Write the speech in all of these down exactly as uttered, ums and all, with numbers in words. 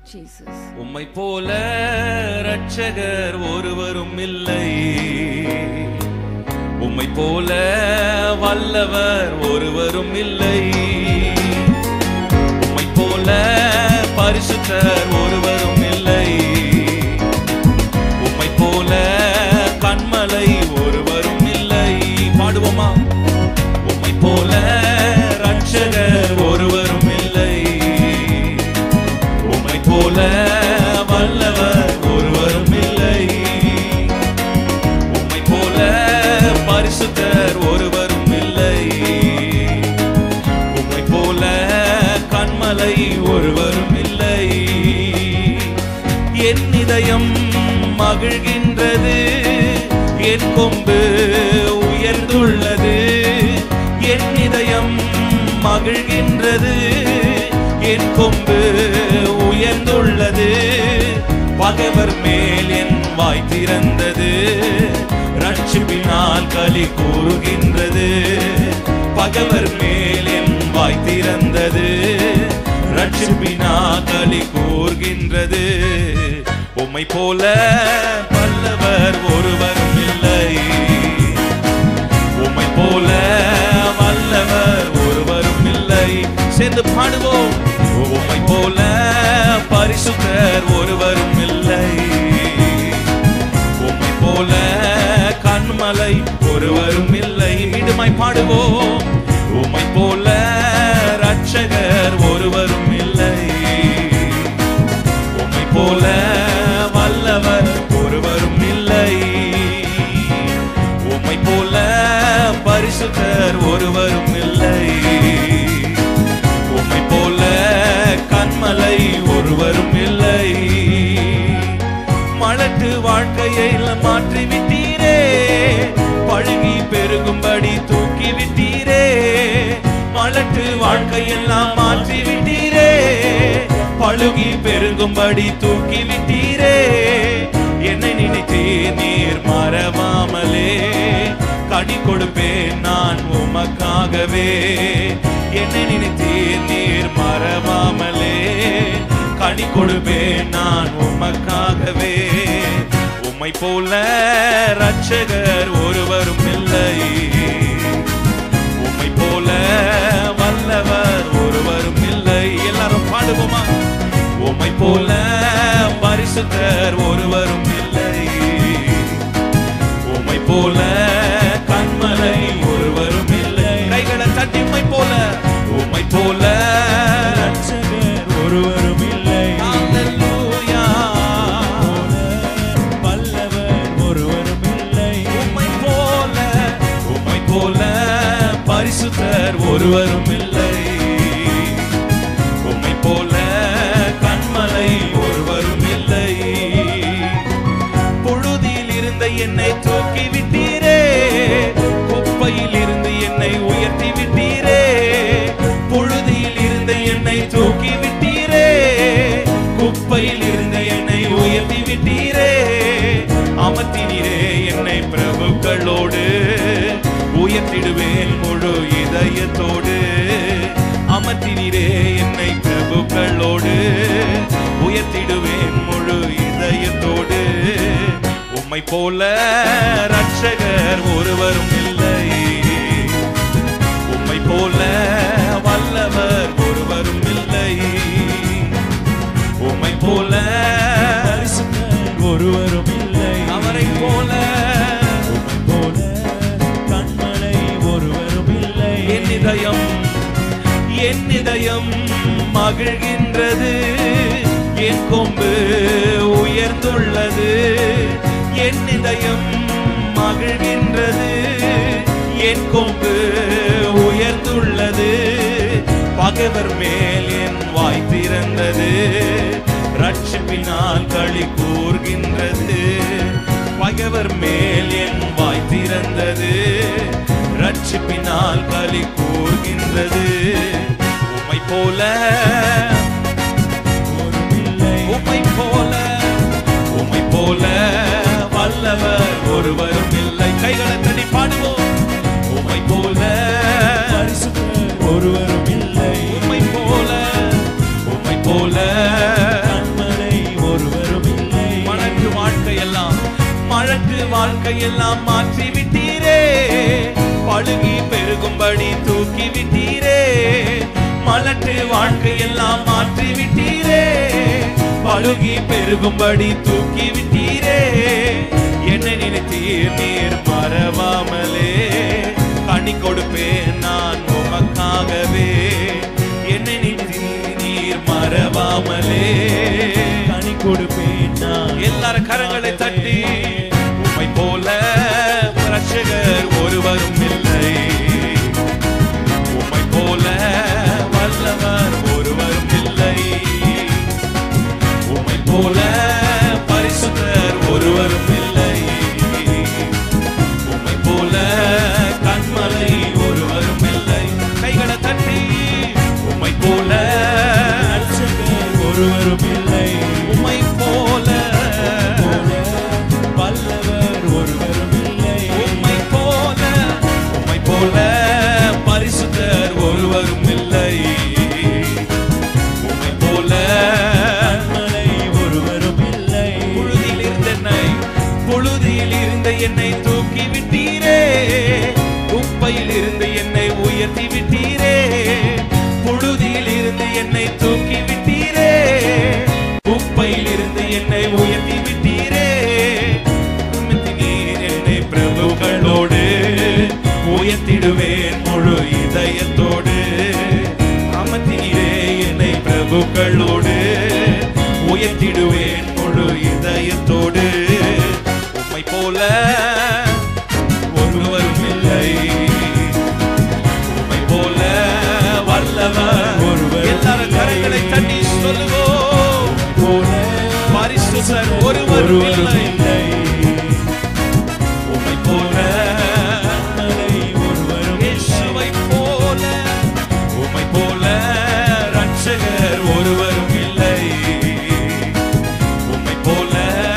Jesus. உம்மை போல இரட்சகர் ஒருவரும் இல்லை, உம்மை போல வல்லவர் ஒருவரும் இல்லை, உம்மை போல பரிசுத்தர் ஒருவரும் இல்லை, உம்மை போல கண்மலை ஒருவரும் இல்லை. பாடுவோமா? உம்மை போல இரட்சகர் ஒருவரும் இல்லை, உம்மை போல வல்லவர் ஒருவரும் இல்லை, உம்மை போல பரிசுத்தர் ஒருவரும் இல்லை, உம்மை போல கண்மலை ஒருவரும் இல்லை. என் இதயம் மகிழ்கின்றது, என் கொம்பு உயர்ந்துள்ளது, என் இதயம் மகிழ்கின்றது, என் கொம்பு உயர்ந்துள்ளது, பகைவர் மேல் என் வாய் திறந்தது, ரட்சிப்பினால் களி கூறுகின்றது, பகைவர் மேல் என் வாய் திறந்தது, ரட்சிப்பினால் களி கூறுகின்றது. உம்மை போல வல்லவர் ஒருவரும் இல்லை, உம்மை போல வல்லவர் ஒருவரும் இல்லை. சேர்ந்து பாடுவோம். உம்மை போல பரிசுத்தர் ஒருவரும் இல்லை, உம்மை போல கண்மலை ஒருவரும் இல்லை. மீண்டுமாய் பாடுவோம். உம்மை போல இரட்சகர் ஒருவரும் இல்லை, உம்மை போல வல்லவர் ஒருவரும் இல்லை, உம்மை போல பரிசுத்தர் ஒருவரும் இல்லை, உம்மை போல கண்மலை ஒருவரும் இல்லை. மலட்டு வாழ்க்கையை மாற்றி விட்டீரே, பழுகி பெருகும்படி தூக்கி விட்டீரே, மலட்டு வாழ்க்கையெல்லாம் மாற்றி விட்டீரே, பழுகி பெருகும்படி தூக்கி விட்டீரே. என்னை நினைத்தீர் நீர் மறவாமலே, கனி கொடுப்பேன் நான் உமக்காகவே. என்னை நினைத்தீர் நீர் மறவாமலே, கனி கொடுப்பேன் நான் உமக்காகவே. உம்மை போல இரட்சகர் ஒருவரும் இல்லை, உம்மை போல வல்லவர் ஒருவரும் இல்லை. எல்லாரும் பாடுவோமா? உம்மை போல பரிசுத்தர் ஒருவரும் இல்லை, உம்மை போல கண்மலை ஒருவரும் இல்லை. கைகளை தட்டி உம்மை போல, உம்மை போல இரட்சகர் ஒருவரும் இல்லை, ஹல்லேலூயா, வல்லவர் ஒருவரும் இல்லை, உம்மை போல உம்மை போல பரிசுத்தர் ஒருவரும் இல்லை, உம்மை போல கண்மலை ஒருவரும் இல்லை. புழுதியில் இருந்த என்னை தூக்கி விட்டீரே, குப்பையில் இருந்து என்னை உயர்த்தி விட்டீரே, புழுதியில் இருந்த என்னை தூக்கி விட்டீரே, குப்பையில் இருந்த என்னை உயர்த்தி விட்டீரே. அமர்த்தினீரே என்னை பிரபுக்களோடு, உயர்த்திடுவேன் முழு இதயத்தோடு. அமர்த்தினீரே என்னை பிரபுக்களோடு, உயர்த்திடுவேன் முழு இதயத்தோடு. உம்மை போல இரட்சகர் ஒருவரும் இல்லை, உம்மை போல வல்லவர் ஒருவரும் இல்லை, உம்மை போல பரிசுத்தர் ஒருவரும் இல்லை, அவரை போல உம்மை போல கண்மலை ஒருவரும் இல்லை. என் இதயம் என் இதயம் மகிழ்கின்றது, என் கொம்பு உயர்ந்துள்ளது, என் இதயம் மகிழ்கின்றது, என் கொம்பு உயர்ந்துள்ளது, பகைவர் மேல் என் வாய் திறந்தது, ரட்சிப்பினால் களி கூர்கின்றது, பகைவர் மேல் என் வாய் திறந்தது, ரட்சிப்பினால் களி கூர்கின்றது. உம்மை போல உம்மை போல உம்மை போல வல்லவர் ஒருவரும் இல்லை. கைகளை தட்டி பாடுவோம். உம்மை போல பரிசுத்தர் ஒருவரும் இல்லை, உம்மை போல உம்மை போல வாழ்க்கையெல்லாம் மாற்றி விட்டீரே, பழுகி பெருகும்படி தூக்கி விட்டீரே. மலட்டு வாழ்க்கையெல்லாம் மாற்றி விட்டீரே, பழுகி பெருகும்படி தூக்கி விட்டீரே. என்னை நினைத்தீர் நீர் மறவாமலே, கனி கொடுப்பேன் நான் உமக்காகவே. என்னை நினைத்தீர் நீர் மறவாமலே, கனி கொடுப்பேன் நான். எல்லாரும் கரங்களை தட்டி, உம்மை போல ரட்சகர் ஒருவரும் இல்லை, உம்மை போல வல்லவர் ஒருவரும் இல்லை, உம்மை போல பரிசுத்தர் ஒருவரும் இல்லை, உம்மை போல கண்மலை ஒருவரும் இல்லை. கைகளை தட்டி, உம்மை போல ரட்சகர் ஒருவரும் இல்லை, உம்மை போல வல்லவர் ஒருவரும் இல்லை, உம்மை போல உம்மை போல பரிசுத்தர் ஒருவரும் இல்லை, உம்மை போல கண்மலை ஒருவரும் இல்லை. புழுதியில் இருந்த என்னை புழுதியில் இருந்த என்னை தூக்கி விட்டீரே, குப்பையில் இருந்து என்னை உயர்த்தி விட்டீரே. புழுதியில் இருந்து என்னை தூக்கி விட்டீரே, குப்பையில் இருந்து என்னை உயர்த்தி விட்டீரே. நீர் என்னை பிரபுக்களோடு உயர்த்திடுவேன் முழு இதயத்தோடு. அமர்த்தினீரே என்னை பிரபுக்களோடு உயர்த்திடுவேன் முழு இதயத்தோடு. உம்மை போல ஒருவரும் இல்லை, உம்மை போல வல்லவர் ஒருவர். எல்லாரும் கரங்களை தட்டி சொல்லுவோம், பரிசுத்தர் ஒருவரும் இல்லை, உம்மை போல ஒருவரும். இயேசுவை போல உம்மை போல ரட்சகர் ஒருவரும் இல்லை, உம்மை போல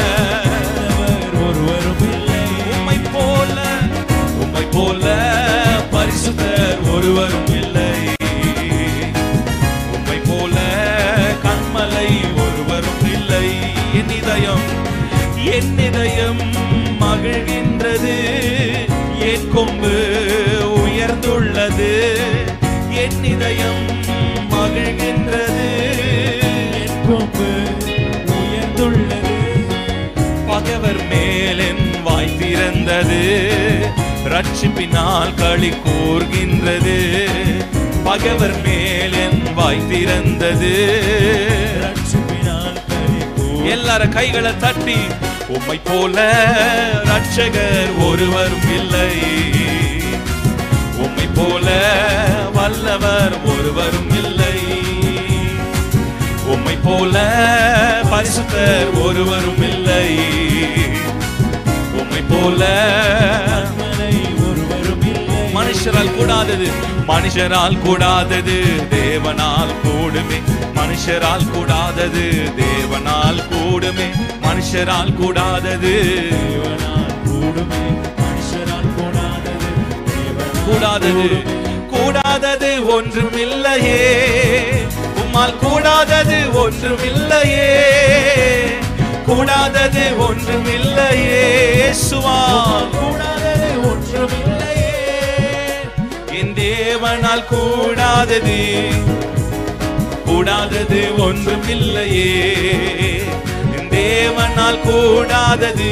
ஒருவரும் இல்லை, உம்மை போல உம்மை போல பரிசுத்தர் ஒருவரும் இல்லை, உம்மை போல கண்மலை ஒருவரும் இல்லை. என் இதயம் என் இதயம் மகிழ்கின்றது, என் கொம்பு உயர்ந்துள்ளது. என் இதயம் மகிழ்கின்றது, என் கொம்பு உயர்ந்துள்ளது. பகைவர் மேல் என் வாய் திறந்தது, ரட்சிப்பினால் களி கூர்கின்றது. பகைவர் மேல் என் வாய் திறந்தது, ரட்சிப்பினால் களி கூர். எல்லாரும் கைகளை தட்டி, உம்மை போல ரட்சகர் ஒருவரும் இல்லை, உம்மை போல வல்லவர் ஒருவரும் இல்லை, உம்மை போல பரிசுத்தர் ஒருவரும் இல்லை, உம்மை போல ஒருவரும் இல்லை. மனுஷரால் கூடாதது மனுஷரால் கூடாதது தேவனால் கூடுமே, மனுஷரால் கூடாதது தேவனால் கூடுமே, மனுஷரால் கூடாதது தேவனால் கூடுமே, மனுஷரால் கூடாதது கூடாதது கூடாதது ஒன்றுமில்லையே, உம்மால் கூடாதது ஒன்றுமில்லையே, கூடாதது ஒன்றுமில்லையே. இயேசுவால் கூடாதது ஒன்றுமில்லையே, என் தேவனால் கூடாதது கூடாதது ஒன்றுமில்லையே, என் தேவனால் கூடாதது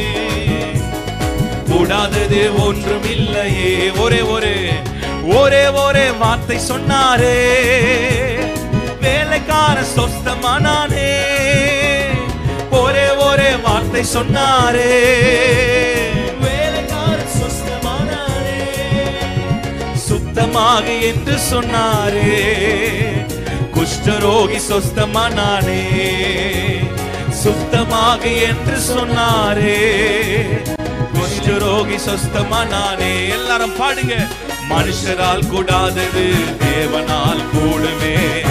கூடாதது ஒன்றுமில்லையே. ஒரே ஒரே ஒரே ஒரே வார்த்தை சொன்னாரே, வேலைக்கார சொஸ்தமானானே. ஒரே ஒரே வார்த்தை சொன்னாரே, வேலைக்கார சொஸ்தமானானே. சுத்தமாக என்று சொன்னாரே, குஷ்டரோகி சொஸ்தமானானே. சுத்தமாக என்று சொன்னாரே, குஷ்டரோகி சொஸ்தமானானே. எல்லாரும் பாடுங்க, மனுஷரால் கூடாதது தேவனால் கூடுமே.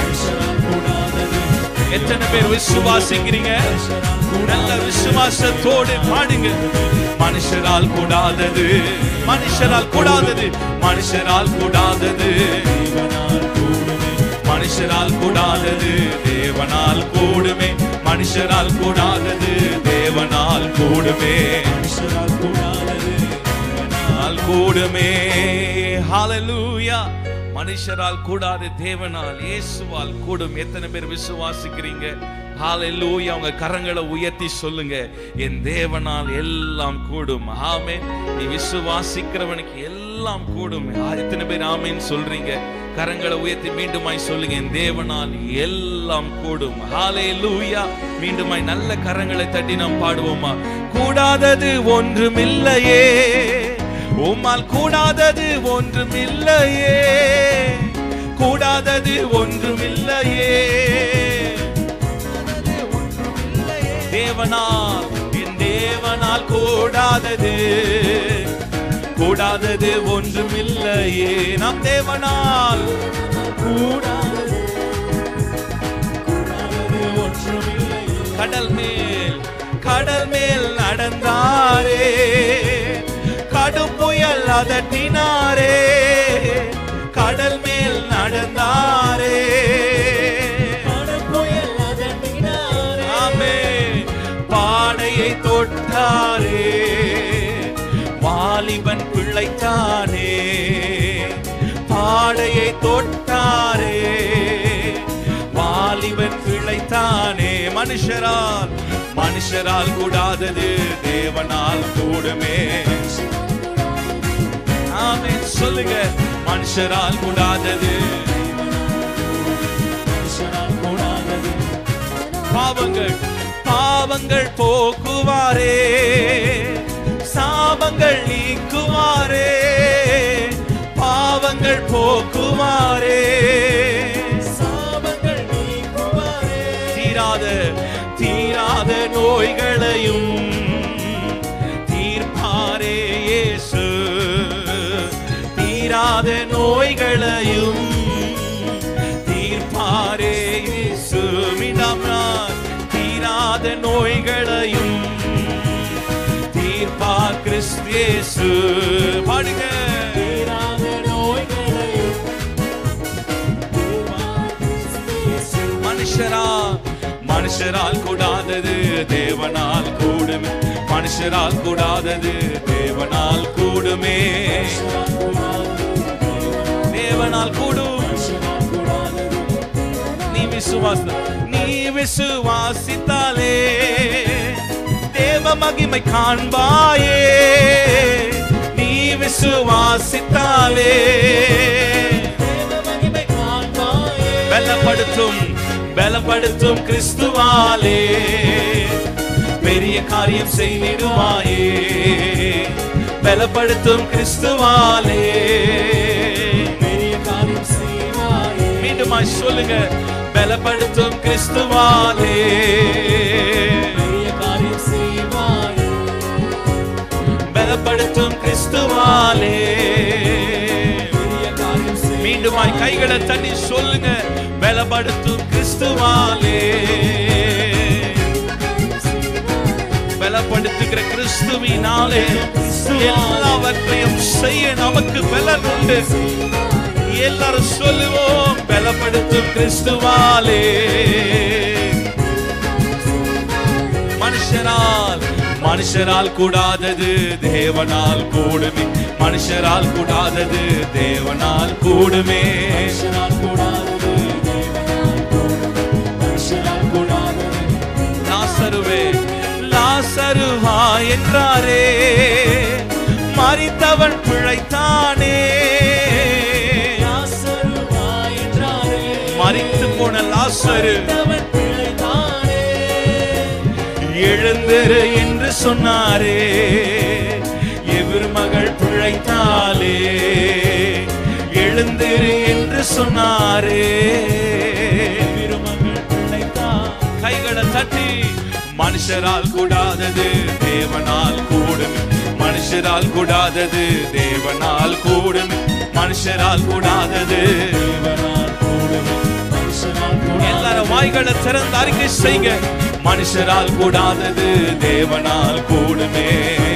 எத்தனை பேர் விசுவாசிக்கிறீங்க? நல்ல விசுவாசத்தோடு பாடுங்க. மனுஷரால் கூடாதது மனுஷரால் கூடாதது மனுஷரால் கூடாதது மனுஷரால் கூடாதது தேவனால் கூடுமே. மனுஷரால் கூடாதது தேவனால் கூடுமே. மனுஷரால் கூடாதது ஹalleluya. மனுஷரால் கூடாது, தேவனால் இயேசுவால் கூடும். எத்தனை பேர் விசுவாசிக்கிறீங்க? ஹalleluya. உங்க கரங்களை உயர்த்தி சொல்லுங்க, என் தேவனால் எல்லாம் கூடும். ஆமென். நீ விசுவாசிக்கிறவனுக்கு எல்லாம் கூடும். எத்தனை பேர் ஆமென் சொல்றீங்க? கரங்களை உயர்த்தி மீண்டுமாய் சொல்லுங்க, என் தேவனால் எல்லாம் கூடும். ஹalleluya. மீண்டுமாய் நல்ல கரங்களை தட்டி நாம் பாடுவோமா? கூடாதது ஒன்றுமில்லையே, உம்மால் கூடாதது ஒன்றுமில்லையே, கூடாதது ஒன்றுமில்லையே. தேவனால், என் தேவனால் கூடாதது கூடாதது ஒன்றுமில்லையே. நம் தேவனால் கூடாதது ஒன்றுமில்லையே. கடல் மேல் கடல் மேல் நடந்தாரே, கடும் புயல் அதட்டினாரே, கடல் மேல் நடந்தாரே, கடும் புயல் அதட்டினாரே. ஆமே. பாடையை தொட்டாரே, வாலிபன் பிள்ளைத்தானே, பாடையை தொட்டாரே, வாலிபன் பிள்ளைத்தானே. மனுஷரால் மனுஷரால் கூடாதது தேவனால் கூடுமே. ஆமென் சொல்லுங்க, மனுஷரால் கூடாதது, மனுஷரால் கூடாதது. பாவங்கள் பாவங்கள் போக்குவாரே, சாபங்கள் நீக்குவாரே, பாவங்கள் போக்குவாரே, சாபங்கள் நீக்குவாரே. தீராத தீராத நோய்களையும் தீர்ப்பாரே இயேசு, தீராத நோய்களையும் தீர்ப்பாரே இயேசு. மீண்டும் தீராத நோய்களையும் தீர்ப்பார் கிறிஸ்து இயேசு. பாடுங்க. தீராத நோய்களையும் தீர்ப்பார் கிறிஸ்து இயேசு. மனுஷரா மனுஷரால் கூடாதது தேவனால் கூடுமே, மனுஷரால் கூடாதது தேவனால் கூடுமே, தேவனால் கூடும். நீ விசுவாச நீ விசுவாசித்தாலே தேவ மகிமை காண்பாயே, நீ விசுவாசித்தாலே தேவ மகிமை காண்பாயே. பலப்படுத்தும் பலப்படுத்தும் கிறிஸ்துவாலே பெரிய காரியம் செய்திடுவாயே, பலப்படுத்தும் கிறிஸ்துவாலே பெரிய காரியம் செய்வாயே. மீண்டுமாய் சொல்லுங்க, பலப்படுத்தும் கிறிஸ்துவாலே பெரிய காரியம் செய்வாயே, பலப்படுத்தும் கிறிஸ்துவாலே பெரிய காரியம் செய்வாயே. மீண்டுமாய் கைகளை தட்டி சொல்லுங்க, பலப்படுத்தும் கிறிஸ்துவாலே. பலப்படுத்துகிற கிறிஸ்துவினாலே எல்லாவற்றையும் செய்ய நமக்கு பலன் உண்டு. எல்லாரும் சொல்லுவோம், பலப்படுத்தும் கிறிஸ்துவாலே. மனுஷரால் மனுஷரால் கூடாதது தேவனால் கூடுமே, மனுஷரால் கூடாதது தேவனால் கூடுமே. லாசருவே லாசருவா என்றாரே, மரித்தவன் பிழைத்தானே. லாசருவா என்றாரே, மரித்து போன லாசரு எழுந்திரு என்று சொன்னாரே. எவர் மகள் பிழைத்தாலே எழுந்திரு என்று சொன்னாரே. கைகளை தட்டி, மனுஷரால் கூடாதது தேவனால் கூடும், மனுஷரால் கூடாதது தேவனால் கூடும், மனுஷரால் கூடாதது தேவனால் கூடும். எல்லாரும் வாய்களை திறந்து அறிக்கை செய்க, மனுஷரால் கூடாதது தேவனால் கூடுமே.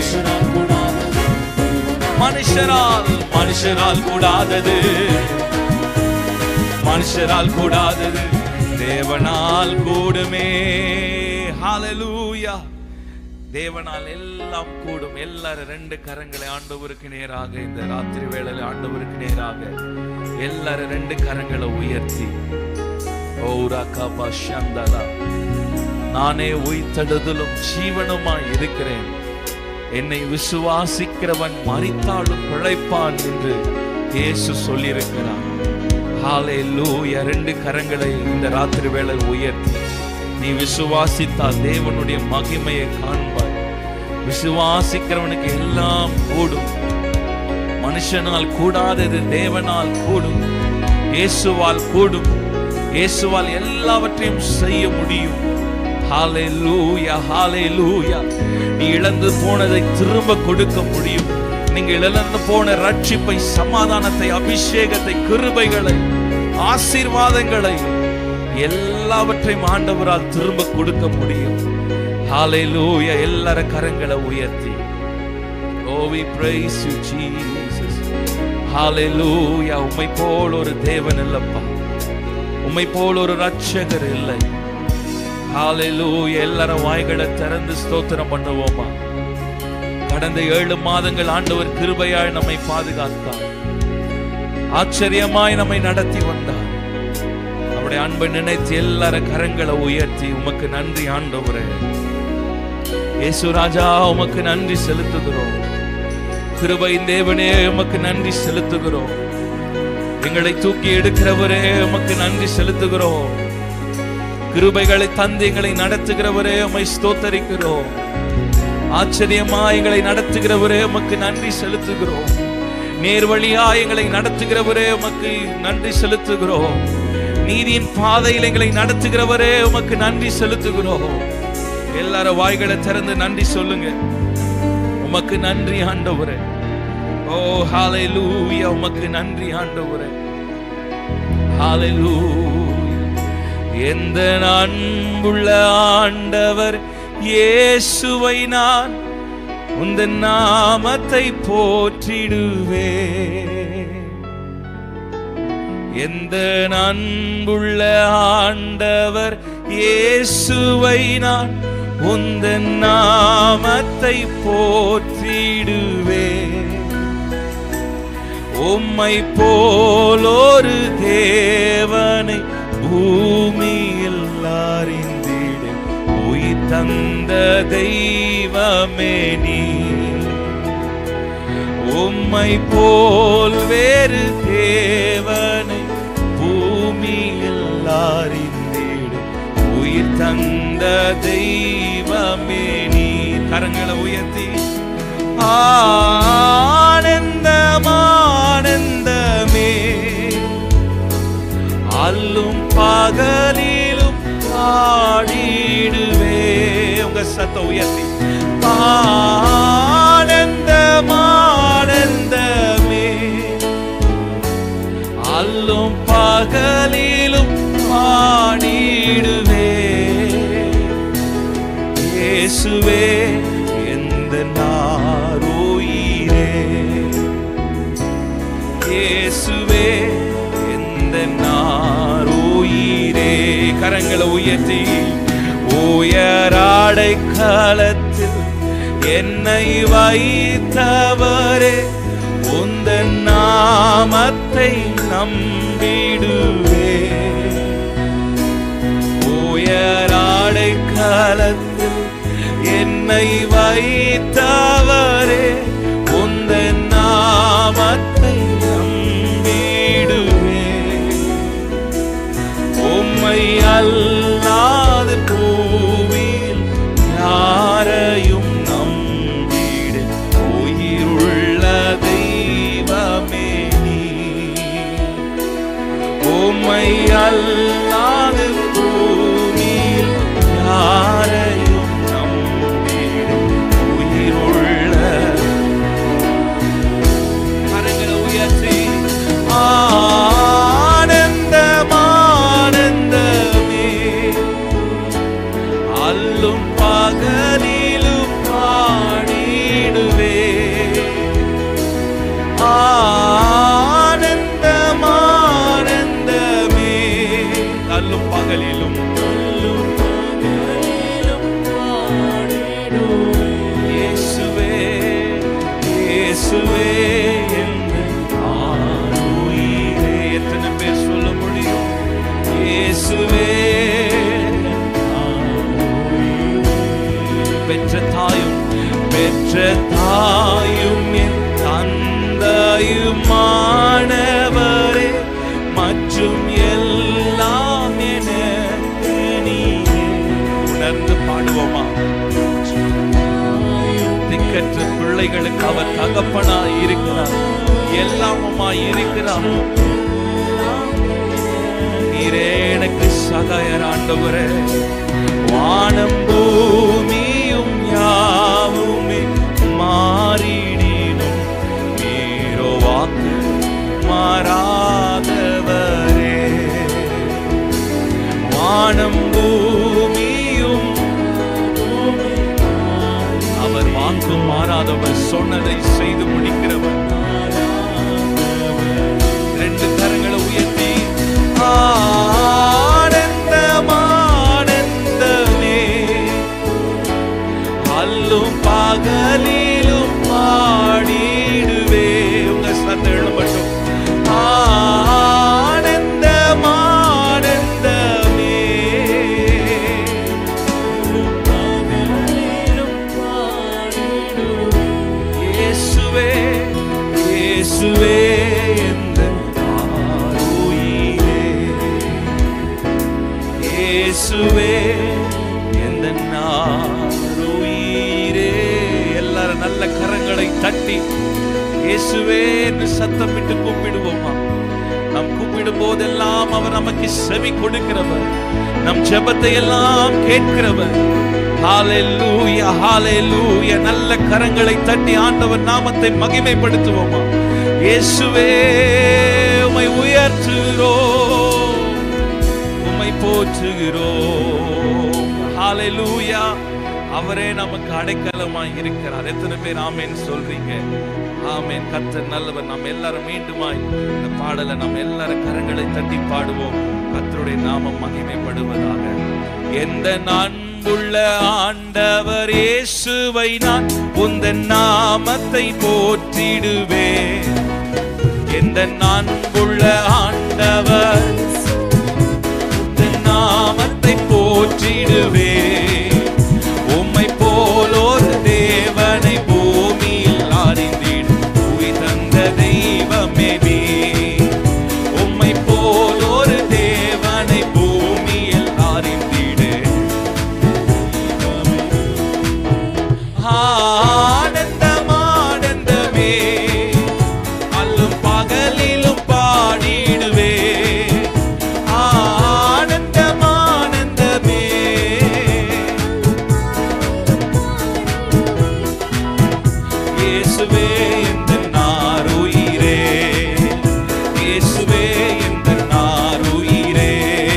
மனுஷரால் மனுஷரால் கூடாதது மனுஷரால் கூடாதது தேவனால் கூடுமே. ஹalleluya. தேவனால் எல்லாம் கூடும். எல்லாரும் ரெண்டு கரங்களை ஆண்டவருக்கு நேராக இந்த ராத்திரி வேளையில ஆண்டவருக்கு நேராக எல்லாரும் ரெண்டு கரங்களை உயர்த்தி, ஓரா காபா ஷந்தலா, நானே உயிர்த்தெழுதலும் ஜீவனுமாய் இருக்கிறேன், என்னை விசுவாசிக்கிறவன் மரித்தாலும் பிழைப்பான் என்று இயேசு சொல்லியிருக்கிறார். ஹல்லேலூயா. ரெண்டு கரங்களை இந்த ராத்திரி வேளை உயர்த்தி நீ விசுவாசித்தால் தேவனுடைய மகிமையை காண்பாய். விசுவாசிக்கிறவனுக்கு எல்லாம் கூடும். மனுஷனால் கூடாதது தேவனால் கூடும். இயேசுவால் கூடும். இயேசுவால் எல்லாவற்றையும் செய்ய முடியும். ஹல்லேலூயா, ஹல்லேலூயா. நீ இழந்து போனதை திரும்ப கொடுக்க முடியும். நீங்கள் இழந்து போன ரட்சிப்பை, சமாதானத்தை, அபிஷேகத்தை, கிருபைகளை, ஆசீர்வாதங்களை எல்லாவற்றையும் ஆண்டவரால் திரும்ப கொடுக்க முடியும். ஹல்லேலூயா. எல்லார கரங்களை உயர்த்தி, oh we praise you Jesus. ஹல்லேலூயா. உம்மை போல் ஒரு தேவன் இல்லப்பா, உம்மை போல் ஒரு ரட்சகர் இல்லை. ஹல்லேலூயா. எல்லாரும் வாய்களை திறந்து ஸ்தோத்திரம் பண்ணுவோமா? கடந்த ஏழு மாதங்கள் ஆண்டவர் கிருபையாய் நம்மை பாதுகாத்தார். ஆச்சரியமாய் நம்மை நடத்தி வந்தார். அவருடைய அன்பை நினைத்து எல்லார கரங்களை உயர்த்தி, உமக்கு நன்றி ஆண்டவரே. இயேசு ராஜா, உமக்கு நன்றி செலுத்துகிறோம். கிருபை தேவனே, உமக்கு நன்றி செலுத்துகிறோம். எங்களை தூக்கி எடுக்கிறவரே, உமக்கு நன்றி செலுத்துகிறோம். கிருபைகளை தந்து எங்களை நடத்துகிறவரே, உம்மை ஸ்தோத்தரிக்கிறோம். ஆச்சரியமா எங்களை நடத்துகிறவரே, உமக்கு நன்றி செலுத்துகிறோம். நேர்வழியா எங்களை நடத்துகிறவரே, உமக்கு நன்றி செலுத்துகிறோம். நீதியின் பாதையில் எங்களை நடத்துகிறவரே, உமக்கு நன்றி செலுத்துகிறோம். எல்லாரும் வாய்களை திறந்து நன்றி சொல்லுங்க. உமக்கு நன்றி ஆண்டவரே. ஓ ஹல்லேலூயா. உமக்கு நன்றி ஆண்டவரே. ஹல்லேலூயா. எந்த அன்புள்ள ஆண்டவர் இயேசுவை நான் உந்தன் நாமத்தை போற்றிடுவேன். எந்த அன்புள்ள ஆண்டவர் இயேசுவை நான் உந்தன் நாமத்தை போற்றிடுவேன். உம்மை போலொரு தேவனை பூமியில் அறிந்திட உயிர் தந்த தெய்வமே நீ. உம்மை போல் வேறு தேவனை பூமியில் அறிந்திட உயிர் தந்த தெய்வமே நீ. கரங்களை உயர்த்தி, ஆனந்தம் ஆனந்தமே, அல்லும் பகலிலும் பாடிடுவே. உங்க சத்தம் உயர்த்தி, ஆனந்தம் ஆனந்தமே, அல்லும் பகலிலும் பாடிடுவே. இயேசுவே எந்த நாரோயிரே, இயேசுவே எந்த நாரோயிரே. கரங்களை உயர்த்தி, உயராடை களத்தில் என்னை வைத்தவரே, உந்தன் நாமத்தை நம்பிடுவே. உயராடை களத்தில் என்னை வைத்தவரே, உந்தன் நாமத்தை நம்பிடுவே. உம்மை அல்லாது பூவில் யாரையும் நம்பிட உயிருள்ள தெய்வமே நீ. உம்மை அல்லாது பூவில் யாரையும் நம்பிட உயிருள்ள. கரங்களை உயர்த்தி, ஆனந்தம் ஆனந்தமே, அல்லும் பகலிலும் பாடிடுவே. ஆனந்தம் ஆனந்தமே, அல்லும் பகலிலும் அல்லும் பகலிலும் பாடிடுவே. இயேசுவே ஆருயிரே. எத்தனை பேர் சொல்ல முடியும்? இயேசுவே பெற்ற தாயும் பெற்ற தாயும் என் தந்தையுமானவரே மற்றும் எல்லாம் எனக்கு நீயே. உணர்ந்து பாடுவோமா? திக்கற்ற பிள்ளைகளுக்கு அவர் தகப்பனாய் இருக்கிறார், எல்லாமுமாய் இருக்கிறார். நீரே எனக்கு சகாயர் ஆண்டவரே. வானம் பூமியும் யாவுமே மாறிடினும் நீரோ வாக்கு மாறாதவரே. வானம் பூமியும் அவர் வாக்கு மாறாதவர், சொன்னதை செய்து முடிக்கிறவர். ரெண்டு கரங்களை உயர்த்தி ஆனந்தமானந்தமே அல்லும் பகலிலும் பாடிடுவே. உங்க சத்தம் எழும்பட்டும். ஆனந்தமானந்தமே இயேசுவே இயேசுவே இயேசுவே எந்த நாருயிரே. எல்லாரும் நல்ல கரங்களை தட்டி இயேசுவே என்று சத்தமிட்டு கூப்பிடுவோமா? நாம் கூப்பிடும் போதெல்லாம் அவர் நமக்கு செவி கொடுக்கிறவர், நம் ஜெபத்தை எல்லாம் கேட்கிறவர். ஹalleluya ஹalleluya. நல்ல கரங்களை தட்டி ஆண்டவர் நாமத்தை மகிமைப்படுத்துவோமா? இயேசுவே உம்மை உயர்த்துகிறோம், உம்மை போற்றுகிறோம். ஹalleluya. அவரே நமக்கு அடைக்கலமாய் இருக்கிறார். எத்தனை பேர் ஆமென் சொல்றீங்க? ஆமென். கர்த்தர் நல்லவர். நாம் எல்லாரும் மீண்டுமாய் இந்த பாடலை நாம் எல்லாரும் கரங்களை தட்டி பாடுவோம். கர்த்தருடைய நாமம் மகிமைப்படுவதாக. எந்த அன்புள்ள ஆண்டவர் இயேசுவை நான் உந்தன் நாமத்தை போற்றிடுவேன். எந்த அன்புள்ள ஆண்டவர் உந்தன் நாமத்தை போற்றிடுவேன். உம்மை போலோர் தேவனை பூமியில் அறிந்திடும் உயிர் தந்த தெய்வமே நீ. உம்மை போலோர் தேவனை பூமியில் அறிந்திடு. ஆனந்தம் ஆனந்தமே அல்லும் பகலிலும் பாடிடுவே. ஆனந்தம் ஆனந்தமே இயேசுவே எந்த நாருயிரே. இயேசுவே எந்த நாருயிரே.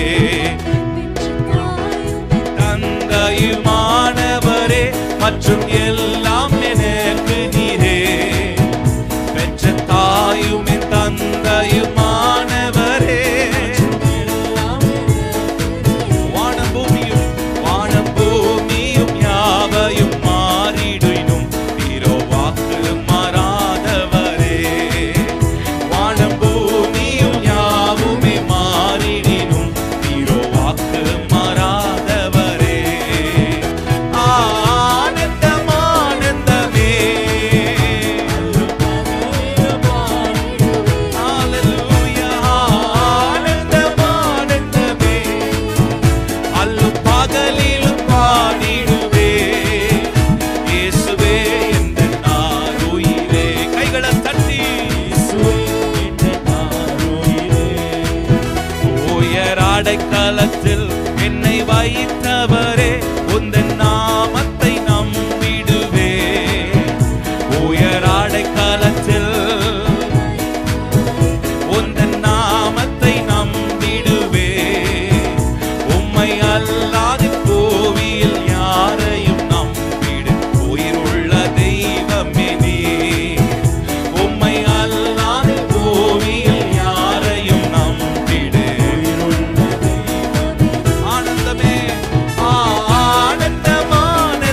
தந்தையுமானவரே மற்றும் எல்லாம் எனக்கு நீரே. பெற்ற தாயும் என் தந்தையுமானவரே. வானம் பூமியும் வானம் பூமியும் யாவையும் மாறிடினும் நீரோ வாக்கு மாறாதவரே. வானம் பூமியும் யாவுமே மாறிடினும் நீரோ வாக்கு மாறாதவரே. ஆனந்தம் ஆனந்தமே ஹalleluya. ஆனந்தம் ஆனந்தமே அல்லும் பகலிலும் பாடிடுவே. இயேசுவே எந்த நாருயிரே. கைகளை தட்டி உயர் அடைக்கலத்தில் என்னை வைத்தவரே. உந்தன் நாமத்தை நம்பிடுவே. உயர் அடைக்கலத்தில் உந்தன் நாமத்தை நம்பிடுவே. உம்மை அல்லாது கோவியில் யாரையும் நம்பிடு. உயிருள்ள தெய்வமே நீ. உம்மை அல்லாது கோவியில் யாரையும் நம்பிடு. ஆனந்தமே ஆனந்தமான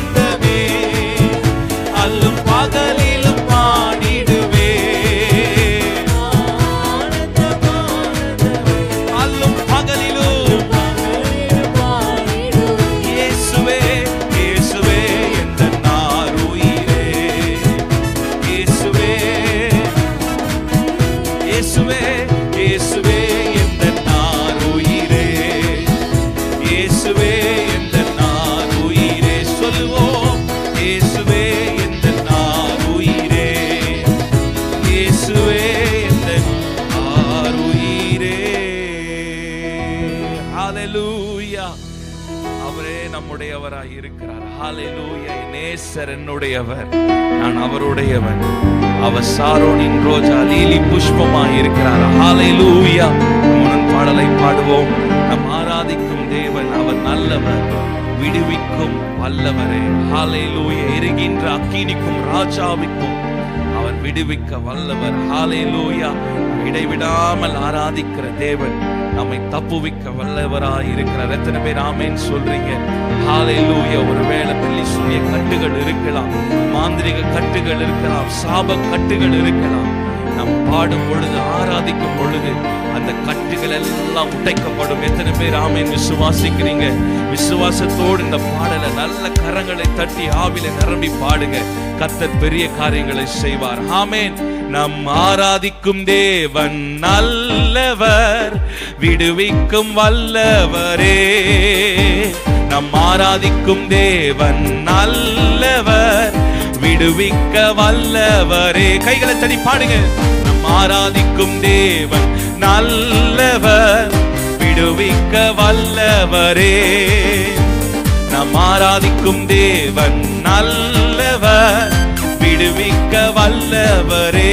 ஹalleluya. அவரே நம்முடையவராய் இருக்கிறார். ஹalleluya. நேசர் என்னுடையவர், நான் அவருடையவன். அவர் சாரோனின் ரோஜா லீலி புஷ்பமாய் இருக்கிறார். ஹalleluya. முன் பாடலை பாடுவோம். நாம் ஆராதிக்கும் தேவன் அவர் நல்லவர், விடுவிக்கும் வல்லவரே. ஹalleluya. எரிகின்ற அக்கினிக்கும் ராஜாவுக்கும் அவர் விடுவிக்க வல்லவர். ஹalleluya. இடைவிடாமல் ஆராதிக்கிற தேவன் நம்மை தப்புவிக்க வல்லவராய் இருக்கிறார். எத்தனை பேர் ஆமென் சொல்றீங்க? ஹalleluya. ஒருவேளை பில்லிசூனிய கட்டுகள் இருக்கலாம், மாந்திரிக கட்டுகள் இருக்கலாம், சாப கட்டுகள் இருக்கலாம். நாம் பாடும் பொழுது, ஆராதிக்கும் பொழுது அந்த கட்டுகள் எல்லாம் உடைக்கப்படும். எத்தனை பேர் ஆமென் விசுவாசிக்கிறீங்க? விசுவாசத்தோடு இந்த பாடலை நல்ல கரங்களை தட்டி ஆவில நிரம்பி பாடுங்க. கர்த்தர் பெரிய காரியங்களை செய்வார். ஆமென். நம் ஆராதிக்கும் தேவன் நல்லவர், விடுவிக்கும் வல்லவரே. நம் ஆராதிக்கும் தேவன் நல்லவர், விடுவிக்க வல்லவரே. கைகளை தட்டி பாடுங்க. நம் ஆராதிக்கும் தேவன் நல்லவர், விடுவிக்க வல்லவரே. நம் ஆராதிக்கும் தேவன் நல்லவர், விடுவிக்க வல்லவரே.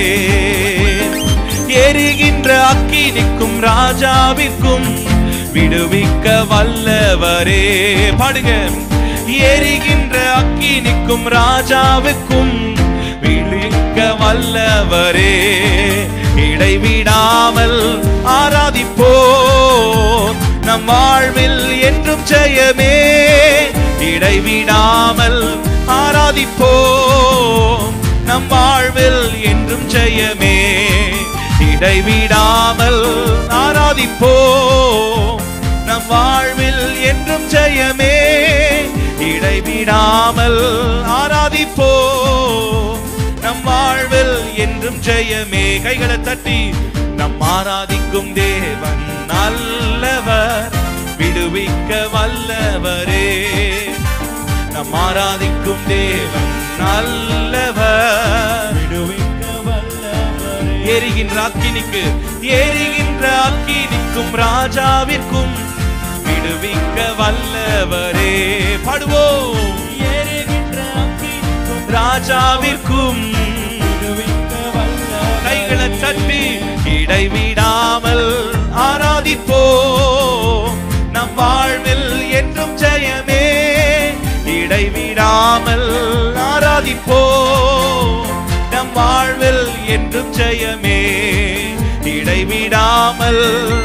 எரிகின்ற அக்கினிக்கும் ராஜாவிற்கும் விடுவிக்க வல்லவரே. பாடுங்க. எரிகின்ற அக்கினிக்கும் ராஜாவுக்கும் விடுவிக்க வல்லவரே. இடைவிடாமல் ஆராதிப்போம், நம் வாழ்வில் என்றும் ஜெயமே. இடைவிடாமல் ஆராதிப்போம், நம் வாழ்வில் என்றும் ஜெயமே. இடைவிடாமல் ஆராதிப்போம், நம் வாழ்வில் என்றும் ஜெயமே. இடைவிடாமல் ஆராதிப்போம், நம் வாழ்வில் என்றும் ஜெயமே. கைகளை தட்டி. நம் ஆராதிக்கும் தேவன் நல்லவர், விடுவிக்க வல்லவரே. நம் ஆராதிக்கும் தேவன் நல்லவர், விடுவிக்க வல்லவரே. எரிகின்ற அக்கினிக்கு, எரிகின்ற அக்கினிக்கும் ராஜாவிற்கும் விடுவிக்க வல்லவரே. பாடுவோம். எரிகின்ற அக்கினிக்கும் ராஜாவிற்கும் விடுவிக்க வல்லவரே. கைகளை தட்டி. இடைவிடாமல் ஆராதிப்போம், நம் வாழ்வில் என்றும் ஜெயமே. இடைவிடாமல் ஆராதிப்போம், நம் வாழ்வில் என்றும் ஜெயமே. இடைவிடாமல்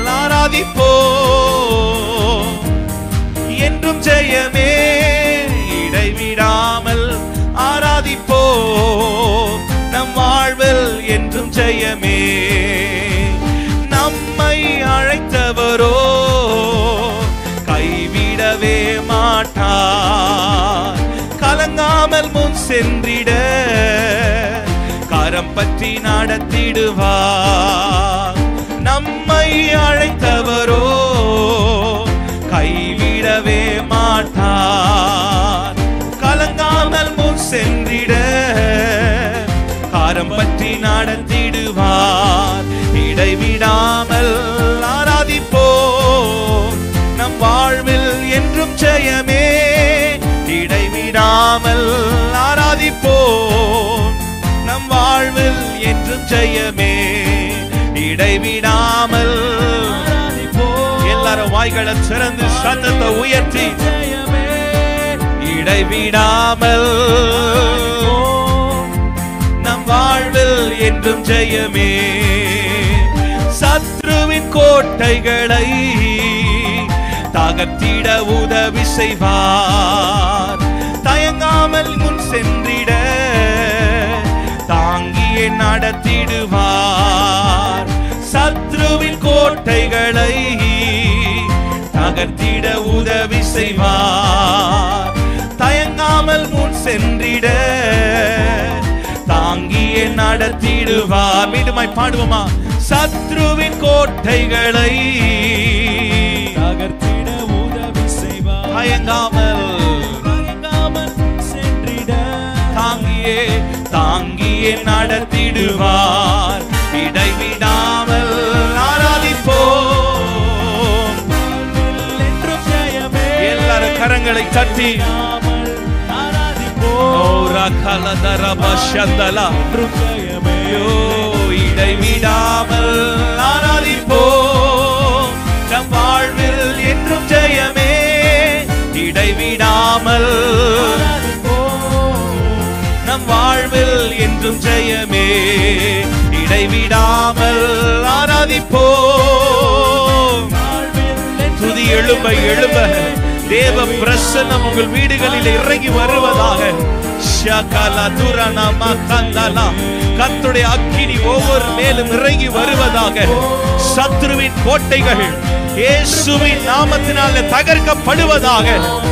ஆராதிப்போம், என்றும் ஜெயமே. இடைவிடாமல் ஆராதிப்போம், நம் வாழ்வில் என்றும் ஜெயமே. நம்மை அழைத்தவரோ கைவிடவே மாட்டார். கலங்காமல் முன் சென்றிட கரம் பற்றி நடத்திடுவார். நம்மை அழைத்தவரோ கைவிடவே மாட்டார். கலங்காமல் முன் சென்றிட கரம் பற்றி நடத்திடுவார். இடைவிடாமல் ஆராதிப்போம், நம் வாழ்வில் என்றும் ஜெயமே. இடைவிடாமல் ஆராதிப்போம், நம் வாழ்வில் என்றும் ஜெயமே. இடைவிடாமல் எல்லாரும் வாய்களை திறந்து சத்தத்தை உயர்த்தி. இடைவிடாமல் நம் வாழ்வில் என்றும் ஜெயமே. சத்ருவின் கோட்டைகளை தகர்த்திட உதவி செய்வார். தயங்காமல் முன் சென்றிட தாங்கியே நடத்திடுவார். சத்ருவின் கோட்டைகளை தகர்த்திட உதவி செய்வார். தயங்காமல் முன் சென்றிட தாங்கியே நடத்திடுவார். மீண்டுமாய் பாடுவோமா? சத்ருவின் கோட்டைகளை தகர்த்திட உதவி செய்வார். தயங்காமல் தயங்காமல் சென்றிட தாங்கியே தாங்கியே நடத்திடுவார். இடைவிடாமல் ஆராதிப்போம், என்றும் ஜெயமே. கரங்களை தட்டி இடைவிடாமல் ஆராதிப்போம் நம் வாழ்வில் என்றும் ஜெயமே இடைவிடாமல் நம் வாழ்வில் என்றும் ஜெயமே இடைவிடாமல் ஆராதிப்போம் துதி எழும்ப எழும்ப தேவ பிரசன்னம் உங்கள் வீடுகளில் இறங்கி வருவதாக கர்த்தருடைய அக்கினி ஒவ்வொரு மேலும் இறங்கி வருவதாக சத்துருவின் கோட்டைகள் இயேசுவின் நாமத்தினால தகர்க்கப்படுவதாக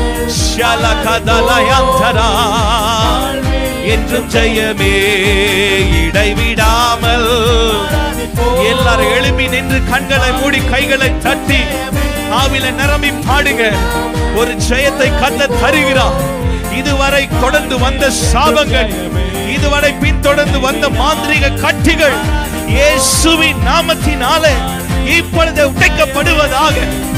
என்றும் ஜெயமே இடைவிடாமல் எல்லாரும் எழுப்பி நின்று கண்களை மூடி கைகளை தட்டி ஆவில நிரம்பி பாடுங்க. ஒரு ஜெயத்தை கர்த்தர் தருகிறார். இதுவரை தொடர்ந்து வந்த சாபங்கள், இதுவரை பின்தொடர்ந்து வந்த மாந்திரீக கட்டிகள் இயேசுவின் நாமத்தினாலே இப்பொழுது உடைக்கப்படுவதாக.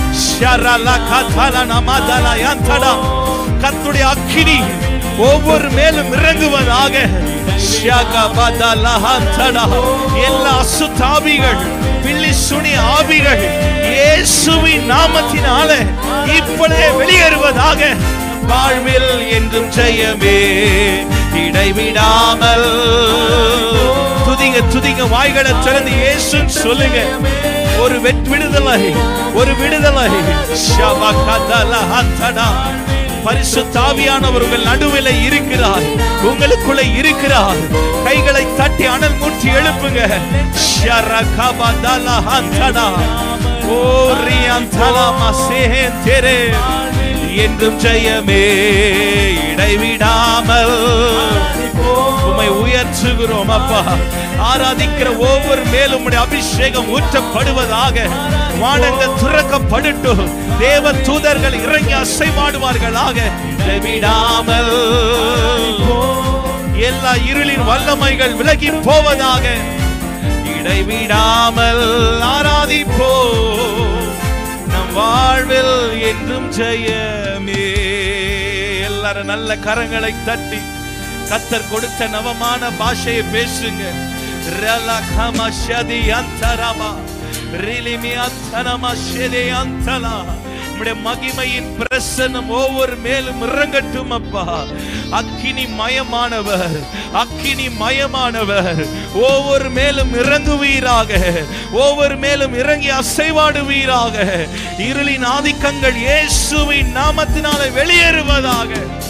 கர்த்தருடைய அக்கினி ஒவ்வொரு மேலும் இறங்குவதாக. எல்லா அசுத்தாவிகள், பில்லி சுனி ஆவிகள் இயேசுவின் நாமத்தினாலே இப்பொழுதே வெளியேறுவதாக. வாழ்வில் என்றும் ஜெயமே இடைவிடாமல் துதிங்க துதிங்க வாய்களை திறந்து இயேசுன்னு சொல்லுங்க. ஒரு விடுதலை, ஒரு விடுதலை. பரிசுத்த ஆவியானவர் உங்கள் நடுவில் இருக்கிறார், உங்களுக்குள்ளே இருக்கிறார். கைகளை தட்டி அனல் மூட்டி எழுப்புங்க. என்றும் ஜெயமே இடைவிடாமல் உம்மை உயர்த்துகிறோம் அப்பா. ஆராதிக்கிற ஒவ்வொரு மேலும் அபிஷேகம் ஊற்றப்படுவதாக. வானங்கள் திறக்கப்படட்டும், தேவ தூதர்கள் இறங்கி அசைவாடுவார்களாக. இடைவிடாமல் எல்லா இருளின் வல்லமைகள் விலகி போவதாக. இடைவிடாமல் ஆராதிப்போ நம் வாழ்வில் என்றும் ஜெயமே. எல்லாரும் நல்ல கரங்களை தட்டி கர்த்தர் கொடுத்த நவமான பாஷையை பேசுங்க. மகிமையின் பிரசன்னம் ஒவ்வொரு மேலும் இறங்கட்டும் அப்பா. அக்கினி மயமானவர், அக்கினி மயமானவர் ஒவ்வொரு மேலும் இறங்குவீராக, ஒவ்வொரு மேலும் இறங்கி அசைவாடுவீராக. இருளின் ஆதிக்கங்கள் இயேசுவின் நாமத்தினாலே வெளியேறுவதாக.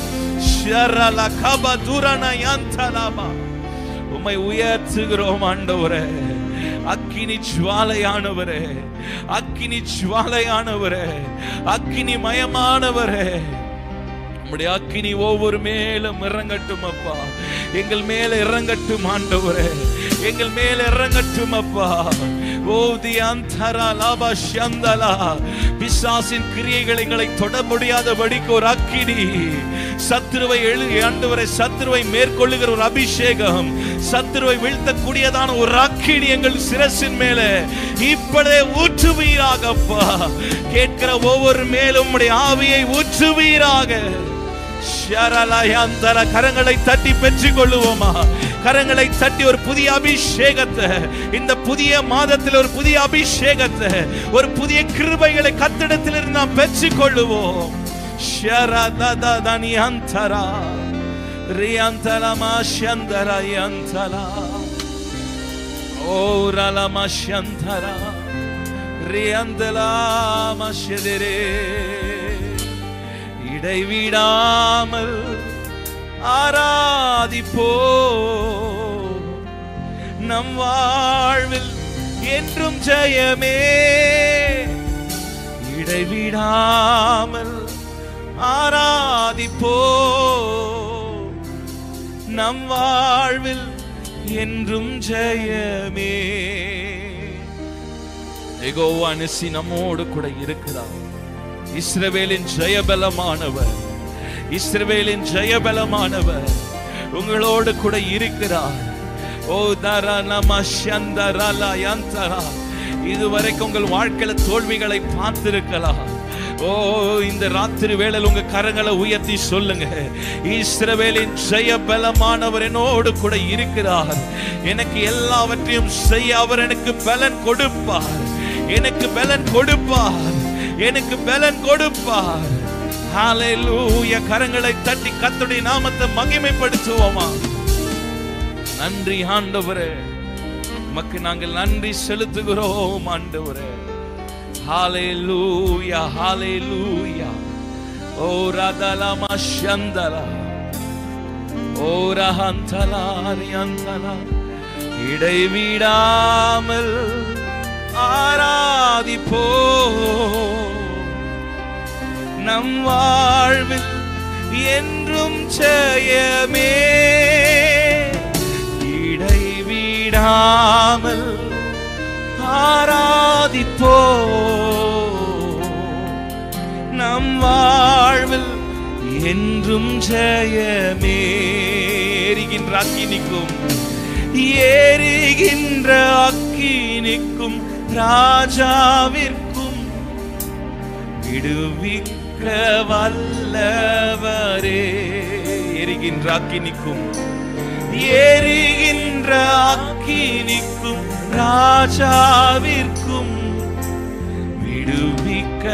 உம்மை உயர்த்துகிறோம் ஆண்டவரே. அக்கினி ஜுவாலையானவரே, அக்கினி ஜுவாலையானவரே, அக்கினி மயமானவரே, உம்முடைய அக்கினி ஒவ்வொரு மேலும் இறங்கட்டும் அப்பா. எங்கள் மேல இறங்கட்டும் ஆண்டவரே, எங்கள் மேல இறங்கட்டும் அப்பா. ஓதி அந்தரா லாபா ஷந்தலா பிசாசின் கிரியைகளை எங்களை தொட முடியாதபடிக்கு ஒரு அக்கினி, சத்துருவை எழு ஆண்டவரை சத்துருவை மேற்கொள்ளுகிற ஒரு அபிஷேகம், சத்துருவை வீழ்த்தக்கூடியதான ஒரு அக்கினி எங்கள் சிரசின் மேலே இப்பொழுதே ஊற்றுவீராகப்பா. கேட்கிற ஒவ்வொரு மேலும் உம்முடைய ஆவியை ஊற்றுவீராக. கரங்களை தட்டி பெற்றுக் கொள்ளுவோமா? கரங்களை தட்டி ஒரு புதிய அபிஷேகத்தை, இந்த புதிய மாதத்தில் ஒரு புதிய அபிஷேகத்தை, ஒரு புதிய கிருபைகளை கர்த்தரிடத்தில் நாம் பெற்றுக் கொள்ளுவோம். இடைவிடாமல் ஆராதிப்போ நம் வாழ்வில் என்றும் ஜெயமே. இடைவிடாமல் ஆராதிப்போ நம் வாழ்வில் என்றும் ஜெயமே. யெகோவா நிசி நம்மோடு கூட இருக்கிறார். இஸ்ரவேலின் ஜெயபலமானவர், இஸ்ரவேலின் ஜெயபலமானவர் உங்களோடு கூட இருக்கிறார். ஓ தரா நமஷந்தரலா யந்தரா. இதுவரைக்கும் உங்கள் வாழ்க்கையில தோல்விகளை பார்த்திருக்கலாம், ஓ இந்த ராத்திரி வேளையில் உங்க கரங்களை உயர்த்தி சொல்லுங்க, இஸ்ரவேலின் ஜெய பலமானவர் என்னோடு கூட இருக்கிறார். எனக்கு எல்லாவற்றையும் செய்ய அவர் எனக்கு பலன் கொடுப்பார், எனக்கு பலன் கொடுப்பார், எனக்கு பலன் கொடுப்பார். ஹல்லேலூயா. கரங்களை தட்டி கர்த்தருடைய நாமத்தை மகிமைப்படுத்துவோமா? நன்றி ஆண்டவரே, உமக்கு நாங்கள் நன்றி செலுத்துகிறோம் ஆண்டவரே. ஹல்லேலூயா, ஹல்லேலூயா. ஓ ரதலமா சந்தலா, ஓ ரஹந்தலா ரியந்தலா. இடைவிடாமல் ஆராதிப்போ, நம் வாழ்வில் என்றும் ஜெயமே. இடைவிடாமல் ஆராதிப்போ, நம் வாழ்வில் என்றும் ஜெயமே. எரிகின்ற அக்கினிக்கும் எரிகின்ற அக்கினிக்கும் ராஜாவிற்கும் விடுவிக்க வல்லவரே. எரிகின்ற அக்கினிக்கும் எரிகின்ற அக்கினிக்கும் ராஜாவிற்கும் விடுவிக்க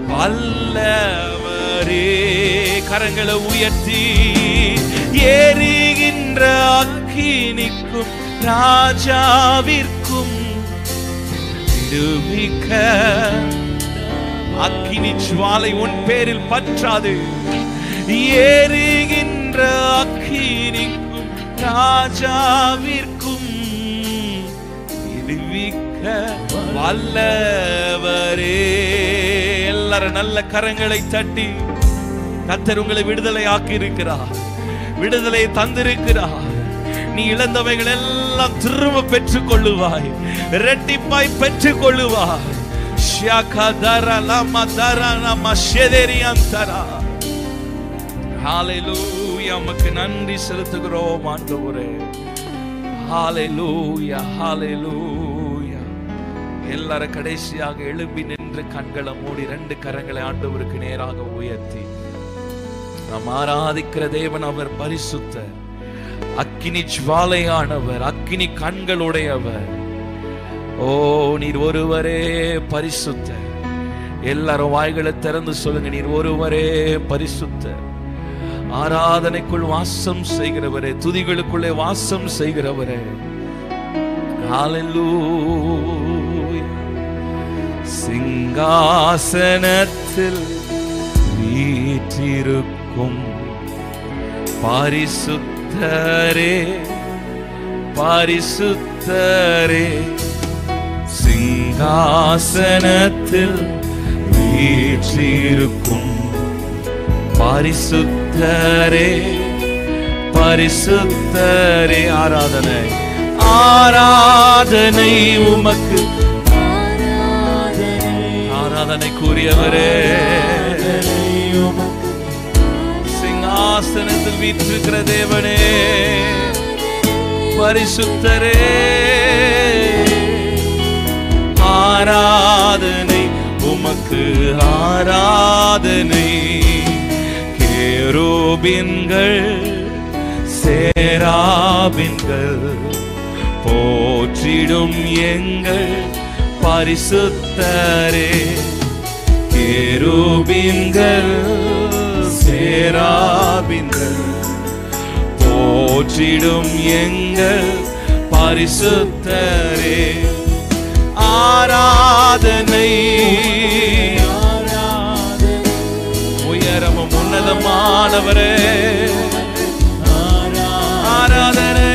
வல்லவரே. கரங்களை உயர்த்தி எரிகின்ற அக்கினிக்கும் ராஜாவிற்கும் விடுவிக்க. அக்கினி ஜுவாலை உன் பேரில் பற்றாது. எரிகின்ற அக்கினிக்கும் ராஜாவிற்கும் விடுவிக்க வல்லவரே. எல்லாரும் நல்ல கரங்களை தட்டி, கர்த்தர் உங்களை விடுதலை ஆக்கி இருக்கிறார், விடுதலை தந்திருக்கிறார். நீ இழந்தவைகள் எல்லாம் திரும்ப பெற்றுக் கொள்ளுவாய், இரட்டிப்பாய் பெற்றுக் கொள்ளுவாய். ஹல்லேலூயா. உமக்கு நன்றி செலுத்துகிறோம் ஆண்டவரே. ஹல்லேலூயா, ஹல்லேலூயா. எல்லாரும் கடைசியாக எழும்பி நின்று கண்களை மூடி ரெண்டு கரங்களை ஆண்டவருக்கு நேராக உயர்த்தி, நாம் ஆராதிக்கிற தேவன் அவர் பரிசுத்தர், அக்கினி ஜுவாலையானவர், அக்கினி கண்களுடையவர். ஓ நீர் ஒருவரே பரிசுத்தர். எல்லாரும் வாய்களை திறந்து சொல்லுங்க, நீர் ஒருவரே பரிசுத்தர். ஆராதனைக்குள் வாசம் செய்கிறவரே, துதிகளுக்குள்ளே வாசம் செய்கிறவரே. ஹல்லேலூயா. சிங்காசனத்தில் வீற்றிருக்கும் பரிசுத்தரே, பரிசுத்தரே. சிங்காசனத்தில் வீற்றிருக்கும் பரிசுத்தரே, பரிசுத்தரே. ஆராதனை, ஆராதனை உமக்கு, ஆராதனைக்குரியவரே. சிங்காசனத்தில் வீற்றிருக்கிற தேவனே, பரிசுத்தரே. ஆராதனை உமக்கு, ஆராதனை. கேருபீன்கள் சேராபீன்கள் போற்றிடும் எங்கள் பரிசுத்தரே. கேருபீன்கள் சேராபீன்கள் போற்றிடும் எங்கள் பரிசுத்தரே. ஆராதனை, உயரமும் உன்னதமானவரே. ஆராதனை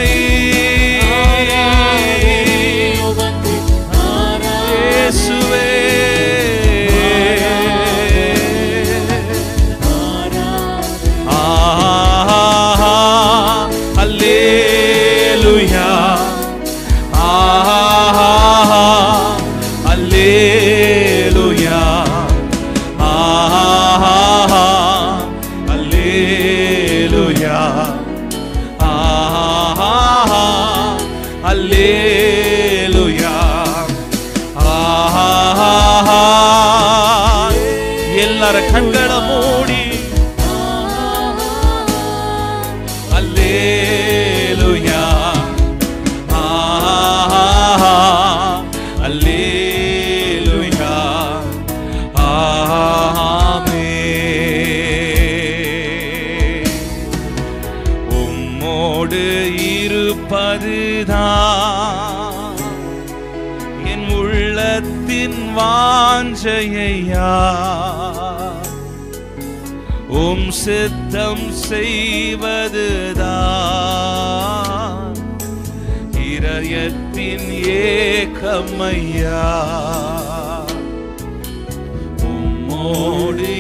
இயேசுவே. அல்லேலூயா, அல்லேலூயா, அல்லேலூயா. இருப்பதுதான் என் உள்ளத்தின் வாஞ்சையா. உம் சித்தம் செய்வதுதான் இதயத்தின் ஏக்கமையா. உம்மோடு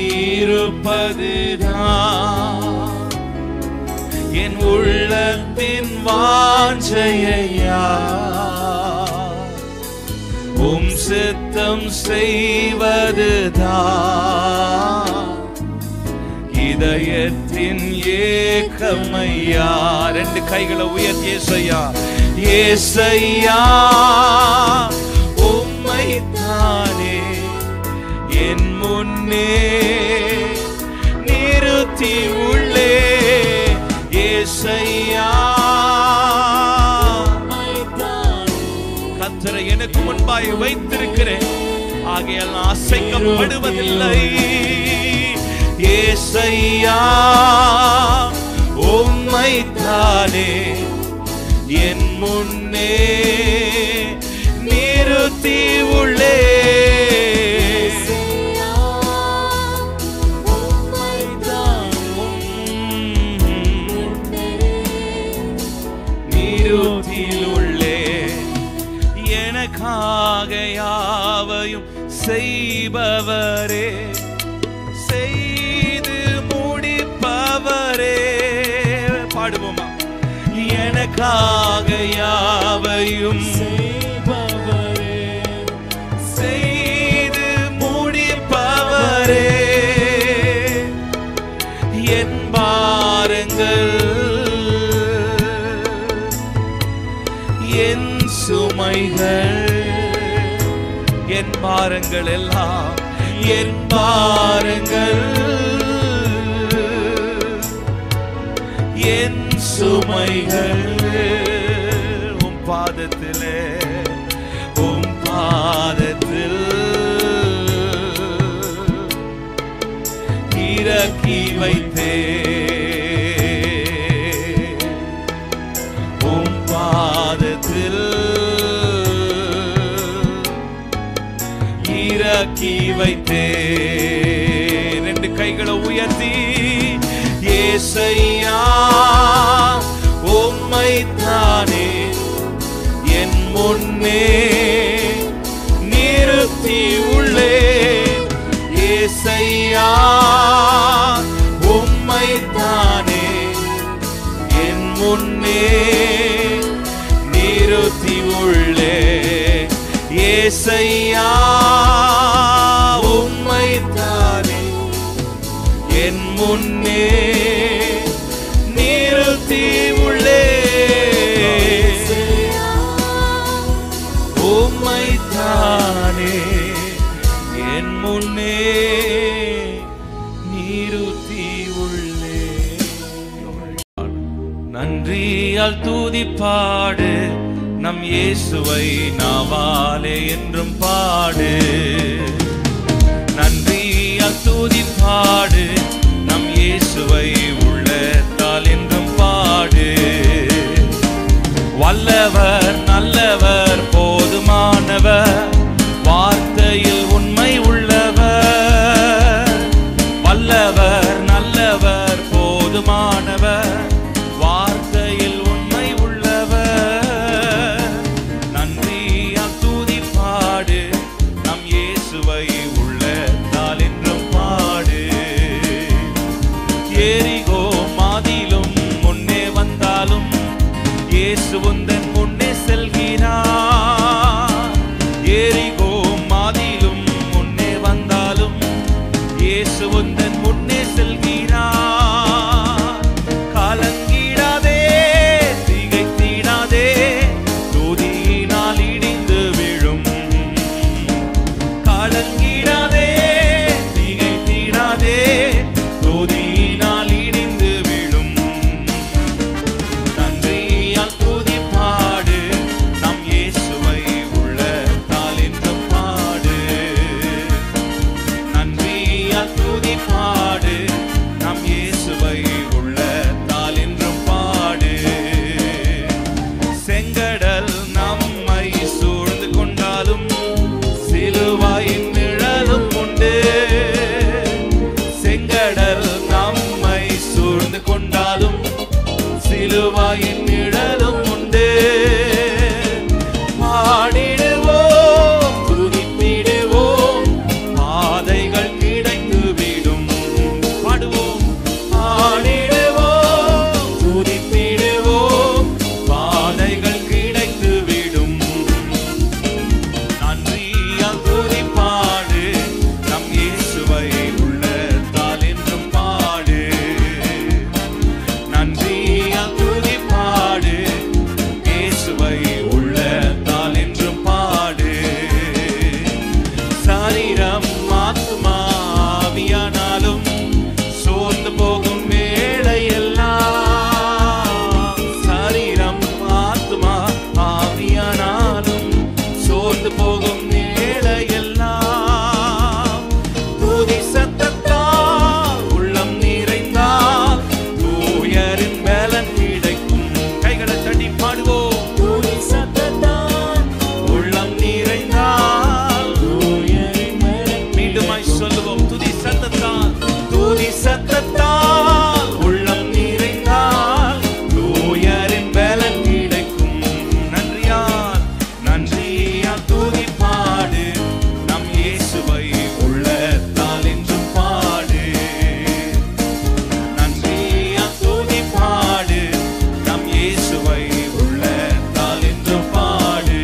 இருப்பதுதான் என் உள்ளத்தின் வாஞ்சையா. உம் சித்தம் செய்வதுதான் இதயத்தின் ஏக்கமையா. ரெண்டு கைகளை உயர்த்தி ஏசையா, ஏசையா உம்மைத்தானே என் முன்னே நிறுத்தி உள்ளே. ஏசையா கர்த்தரை எனக்கு முன்பாய் வைத்திருக்கிறேன், ஆகையால் அசைக்கப்படுவதில்லை. ஏசையா உம்மைத்தானே என் முன்னே நிறுத்தி உள்ளே. நிறுத்தியில் உள்ளே எனக்காக யாவையும் செய்பவரே, செய்து முடிப்பவரே. பாடுவோமா? எனக்காக யாவையும் செய்பவரே, செய்து முடிப்பவரே. என் பாரங்கள் என் சுமைகள், என் பாரங்கள் எல்லாம் என் பாரங்கள் என் சுமைகள் உம் பாதத்திலே, உம் பாதத்தில் இறக்கி வைத்தே. உம் பாதத்தில் இறக்கி வைத்தே. ரெண்டு கைகளை உயர்த்தி ஏசையா உம்மைத்தானே என் முன்னே நிறுத்தி உள்ளே. ஏசையா உம்மைத்தானே என் முன்னே நிறுத்தி உள்ளே. ஏசையா உம்மைத்தானே என் முன்னே நிறுத்தி உள்ளே. உம்மைத்தானே என் முன்னே நிறுத்தி உள்ளே. நன்றியால் துதிப்பாடு நம் இயேசுவை நாவாலே என்றும் பாடு. நன்றியால் துதிப்பாடு நம் இயேசுவை உள்ளத்தால் என்றும் பாடு. வல்லவர் நல்லவர் போதுமானவர், வார்த்தையில் உண்மை உள்ளவர். வல்லவர் நல்லவர் போதுமானவர், வார்த்தையில் உண்மை உள்ளவர். நன்றியால் துதிப்பாடு நம் இயேசுவை உள்ளத்தால் என்றும் பாடு. செங்கடல் நம்மை சூழ்ந்து கொண்டாலும் சிலுவையின் நிழலும் உண்டு. பாடிடுவோம் துதித்திடுவோம் பாதைகள் கிடைத்துவிடும். பாடுவோம் பாடிடுவோம் துதித்திடுவோம் பாதைகள் கிடைத்துவிடும். நன்றியால் துதிப்பாடு நம் இயேசுவை உள்ளத்தால் என்றும் பாடு. நன்றியால் துதிப்பாடு இயேசுவை உள்ளத்தால் என்றும் பாடு. சரீரம் ஆத்துமா ஆவியானாலும் சோர்ந்து போகும் வேளையெல்லாம். சரீரம் ஆத்துமா ஆவியானாலும் சோர்ந்து போகும் வேளையெல்லாம். துதி சத்தத்தால் உள்ளம் நிறைந்தால் தூயரின் பலன் கிடைக்கும். கைகளை தட்டி பாடுவோம். துதி சத்தத்தால் உள்ளம் நிறைந்தால் தூயரின் பலன். மீண்டுமாய் சொல்லுவோம். துதி சத்தத்தால் துதி சத்தத்தால் உள்ளம் நிறைந்தால் தூயரின் பலன் கிடைக்கும். நன்றியால் நன்றியால் துதிப்பாடு நம் இயேசுவை உள்ளத்தால் என்றும் பாடு. நன்றியால் துதிப்பாடு நம் இயேசுவை உள்ளத்தால் என்றும் பாடு.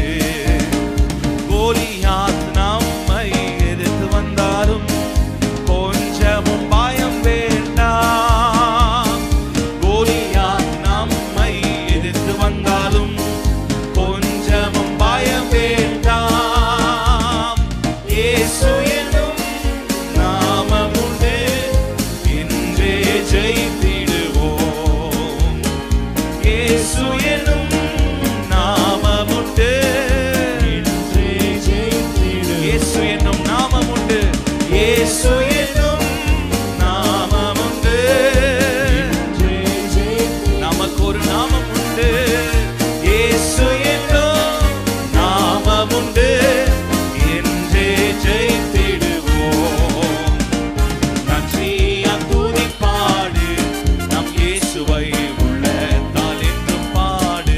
கோலியாத் நம்மை எதிர்த்து வந்தாலும் கொஞ்சமும் பயம் வேண்டாம். கோலியாத் நம்மை எதிர்த்து வந்தாலும் கொஞ்சமும் பயம் வேண்டாம். இயேசு என்னும் நாமம் உண்டு இன்றே ஜெயித்திடுவோம். இயேசு என்னும் நாமம் உண்டு இன்றே ஜெயித்திடுவோம். இயேசு என்னும் நாமம் உண்டு. இயேசு என்னும் நாமம் உண்டு இன்றே ஜெயித்திடுவோம். நமக்கு ஒரு நாமம் உண்டு. இயேசு என்னும் நாமம் உண்டு என்றே ஜெயித்திடுவோம். நன்றியால் துதிப்பாடு நம் இயேசுவை உள்ளத்தால் என்றும் பாடு.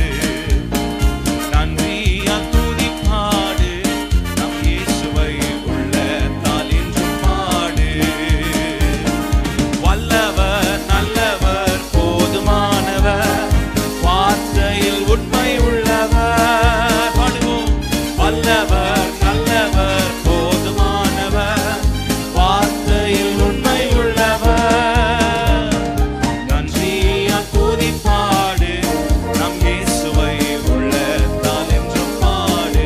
நன்றியால் துதிப்பாடு நம் இயேசுவை உள்ளத்தால் என்றும் பாடு. வல்லவர் நல்லவர் போதுமானவர் வார்த்தையில் உண்மை உள்ளவர். பாடுவோம். வல்லவர் நல்லவர் போதுமானவர் வார்த்தையில் உண்மை உள்ளவர். நன்றியால் துதிப்பாடு நம் இயேசுவை உள்ளத்தால் என்றும் பாடு.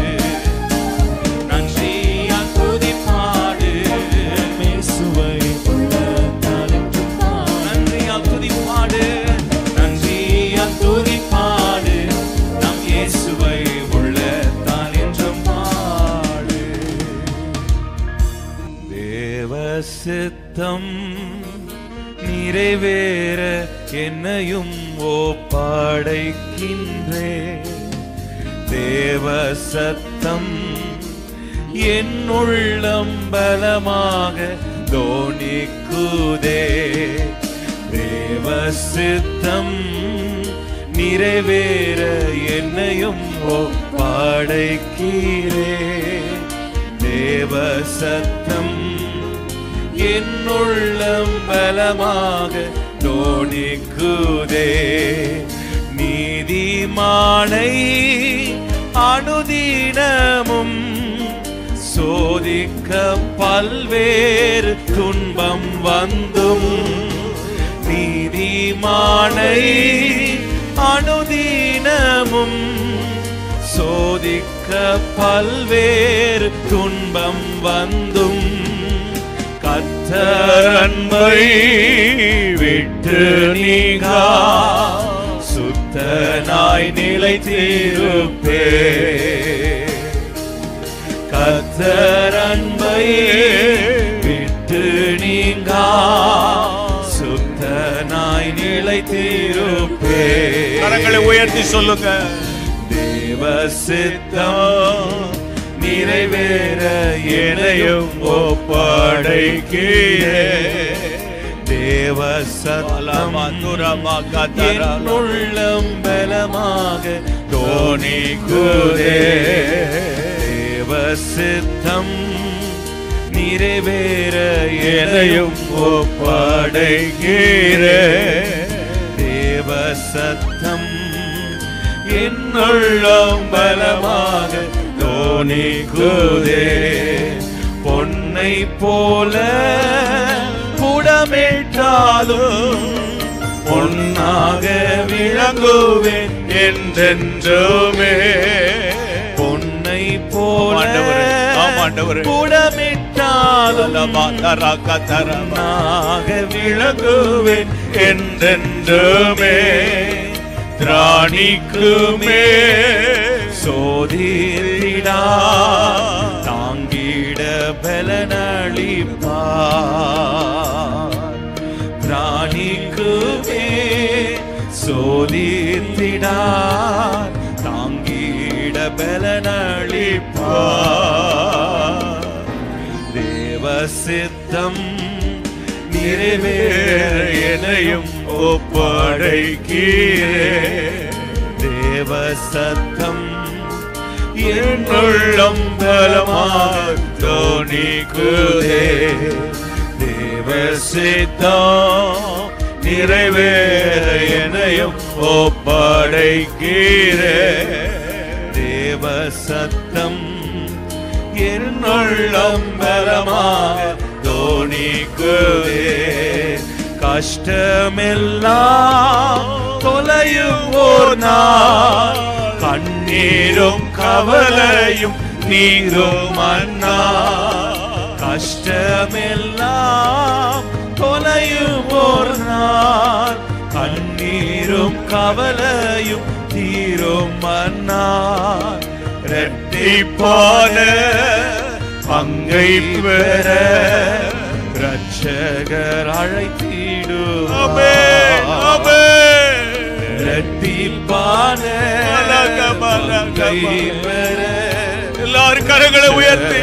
நன்றியால் துதிப்பாடு நம் இயேசுவை உள்ளத்தால் என்றும் பாடு. நன்றியால் துதிப்பாடு நன்றியால் துதிப்பாடு நம் இயேசுவை உள்ளத்தால் என்றும் பாடு. தேவ சித்தம் நிறைவேற என்னையும் ஒப்படைக்கின்றேன். தேவ சத்தம் என் உள்ளம் பலமாக தோணிக்குதே. தேவ சித்தம் நிறைவேற என்னையும் ஒப்படைக்கிறேன். தேவ சத்தம் என் உள்ளம் பலமாக தோணிக்குதே. நீதிமானை அனுதினமும் சோதிக்க பல்வேறு துன்பம் வந்தும். நீதிமானை அனுதினமும் சோதிக்க பல்வேறு துன்பம் வந்தும். கர்த்தர் அன்பை விட்டு நீங்கா சுத்தனாய் நிலைத்திருப்பே. கர்த்தர் அன்பை விட்டு நீங்கா சுத்தனாய் நிலைத்திருப்பே. கரங்களை உயர்த்தி சொல்லுங்க. தேவ சித்தம் நிறைவேற என்னையும் ஒப்படைக்கிறேன். தேவ சத்தம் உள்ளம் பலமாக தோணிக்குதே. தேவ சித்தம் நிறைவேற எதையும் ஒப்படைக்கிறேன். தேவ சத்தம் என்னுள்ளம் பலமாக தோணிக்குதே. பொன்னை போல புடமிட்டாலும் பொன்னாக விளங்குவேன் என்றென்றுமே. பொன்னை போல புடமிட்டாலும் பொன்னாக விளங்குவேன் என்றென்றுமே. திராணிக்குமே சோதிடா தாங்கிட பலனளிப்பார். திராணிக்குமே சோதிடா தாங்கிட பலனளிப்பார். தேவ சித்தம் நிறைவேற எதையும் ஒப்படைக்கிறேன். தேவ சத்தம் என்னுள்ளம் பலமாக தோணிக்குதே. தேவ சித்தம் நிறைவேற எதையும் ஒப்படைக்கிறேன். தேவ சத்தம் என்னுள்ளம் பலமாக தோணிக்குதே. கஷ்டமெல்லாம் தொலையும் ஓர் நாள், கண்ணீரும் கவலையும் நீரும் அண்ணா. கஷ்டமெல்லாம் தொலையும் ஓர் நாள், கண்ணீரும் கவலையும் தீரும் அண்ணா. இரட்டிப்பான பங்கை பெற இரட்சகர் அழைத்திடுவார். இரட்டிப்பான பங்கை பெற எல்லாரும் கரங்களை உயர்த்தி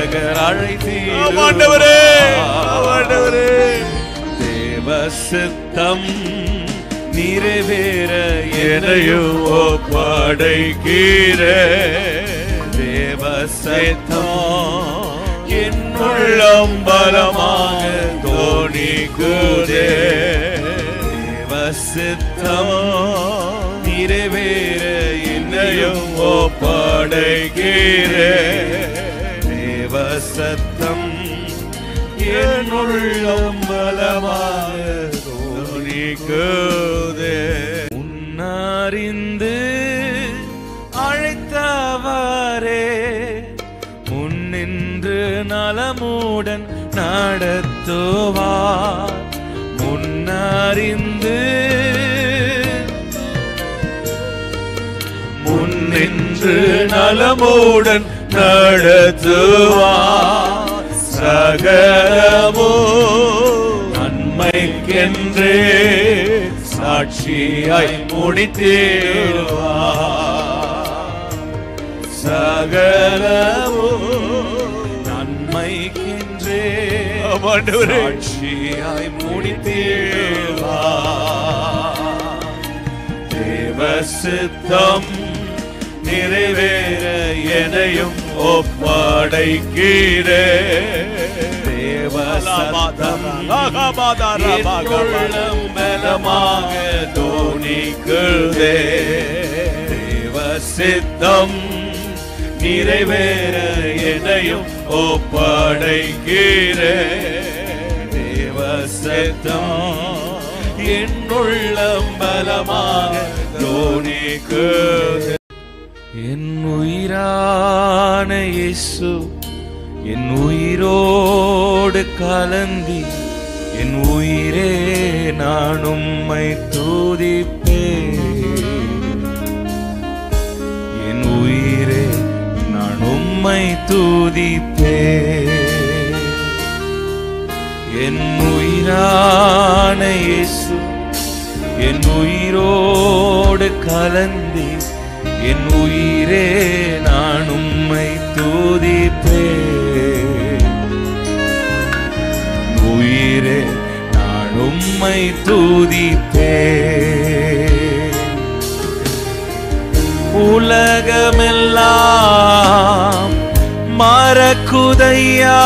அழைத்திடுவார். தேவ சித்தம் நிறைவேற எதையும் ஒப்படைக்கிறேன். தேவ சித்தம் என்னுள்ளம் பலமாக தோணிக்குதே. தேவ சித்தம் நிறைவேற என்னையும் ஒப்படைக்கிறேன். தேவ சத்தம் என்னுள்ளம் பலமாக தோணிக்குதே. முன்னறிந்து அழைத்தவரே முன்னின்று நலமுடன் நடத்துவார். முன்னறிந்து முன்னின்று நலமுடன் நடத்துவார். சகலமோ நன்மைக்கென்றே சாட்சியாய் முடித்திடுவார். சகலமோ நன்மைக்கென்றே சாட்சியாய் முடித்திடுவார். தேவ சித்தம் நிறைவேற எதையும் ஒப்படைக்கிறேன். தேவ சத்தம் என்னுள்ளம் பலமாக தோணிக்குதே. தேவ சித்தம் நிறைவேற எதையும் ஒப்படைக்கிறேன். தேவ சித்தம் என்னுள்ளம் பலமாக தோணிக்குதே. என் உயிரான இயேசு என் உயிரோடு கலந்தி என் உயிரே நான் உம்மை துதிப்பேன். என் உயிரே நான் உம்மை துதிப்பேன். என் உயிரான இயேசு என் உயிரோடு கலந்தி என் உயிரே நான் உம்மை துதிப்பேன். உம்மை துதிப்பே. உலகமெல்லாம் மறக்குதையா,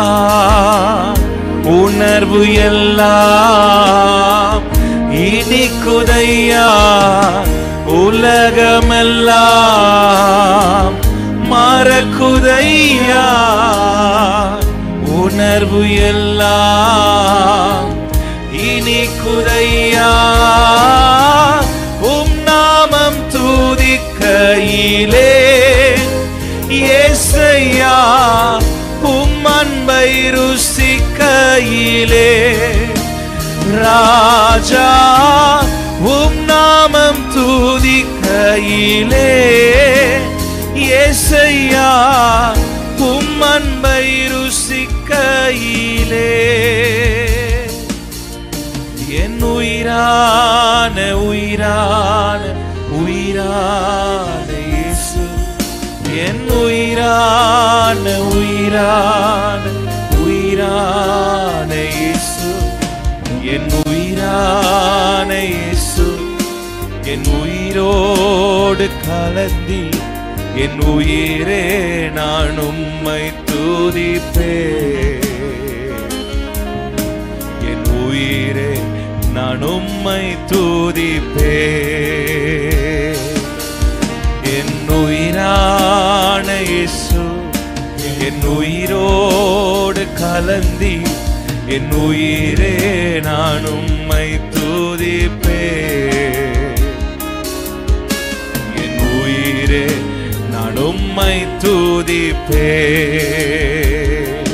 உணர்வு எல்லாம் இனிக்குதையா. உலகமெல்லாம் மறக்குதையா, உணர்வு எல்லாம் இனிக்குதையா. உம் நாமம் துதிக்கையிலே இயேசையா, உம் அன்பை ருசிக்கையிலே ராஜா, உம் நாமம் துதிக்கையிலே இயேசையா, உம் அன்பை ருசிக்கையிலே என் உயிரான உயிரான உயிரான இயேசு, என் உயிரான உயிரான உயிரான இயேசு, என் உயிரான இயேசு, என் உயிரோடு கலந்தி என் உயிரே நான் உம்மை துதிப்பேன். என் உயிரே நான் உம்மை துதிப்பேன். என் உயிரான இயேசு, என் உயிரோடு கலந்தி என் உயிரே நான் உம்மை துதிப்பேன். என் உயிரே நான் உம்மை துதிப்பேன்.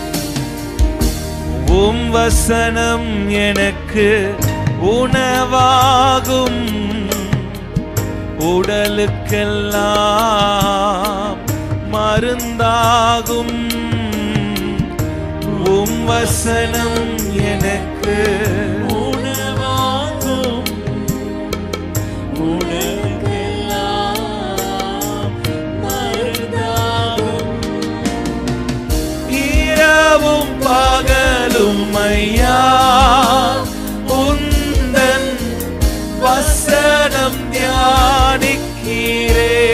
உம் வசனம் எனக்கு உணவாகும், உடலுக்கெல்லாம் மருந்தாகும். உம் வசனம் எனக்கு உணவாகும், உடலுக்கெல்லாம் மருந்தாகும். இரவும் பகலும் ஐயா உந்தன் வசனம் தியானிக்கிறே.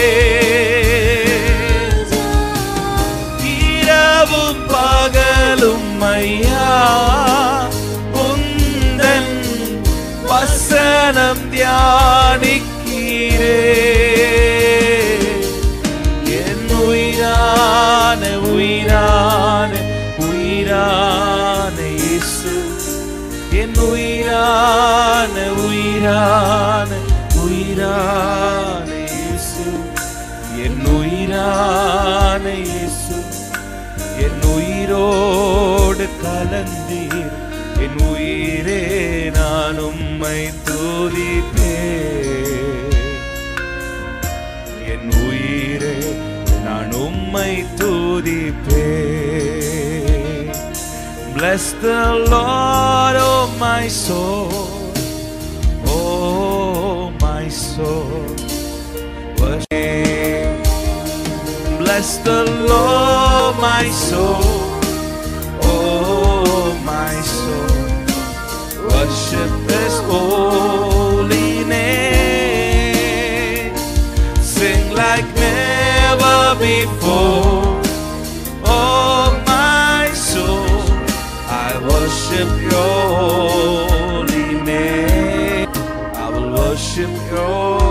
இரவும் பகலும் ஐயா உந்தன் வசனம் தியானிக்கிறே. என் உயிரான உயிரான உயிரான இயேசு, என் உயிரான உயிரான உயிரான இயேசு, என் உயிரான இயேசு, என் உயிரோடு கலந்தீர் என் உயிரே நான் உம்மை துதிப்பேன். என் உயிரே நான் உம்மை துதிப்பேன். Bless the Lord, oh my soul, oh my soul, worship. Bless the Lord, my soul, oh my soul, worship His holy name. Sing like never before, oh my soul, I worship your holy name. I will worship your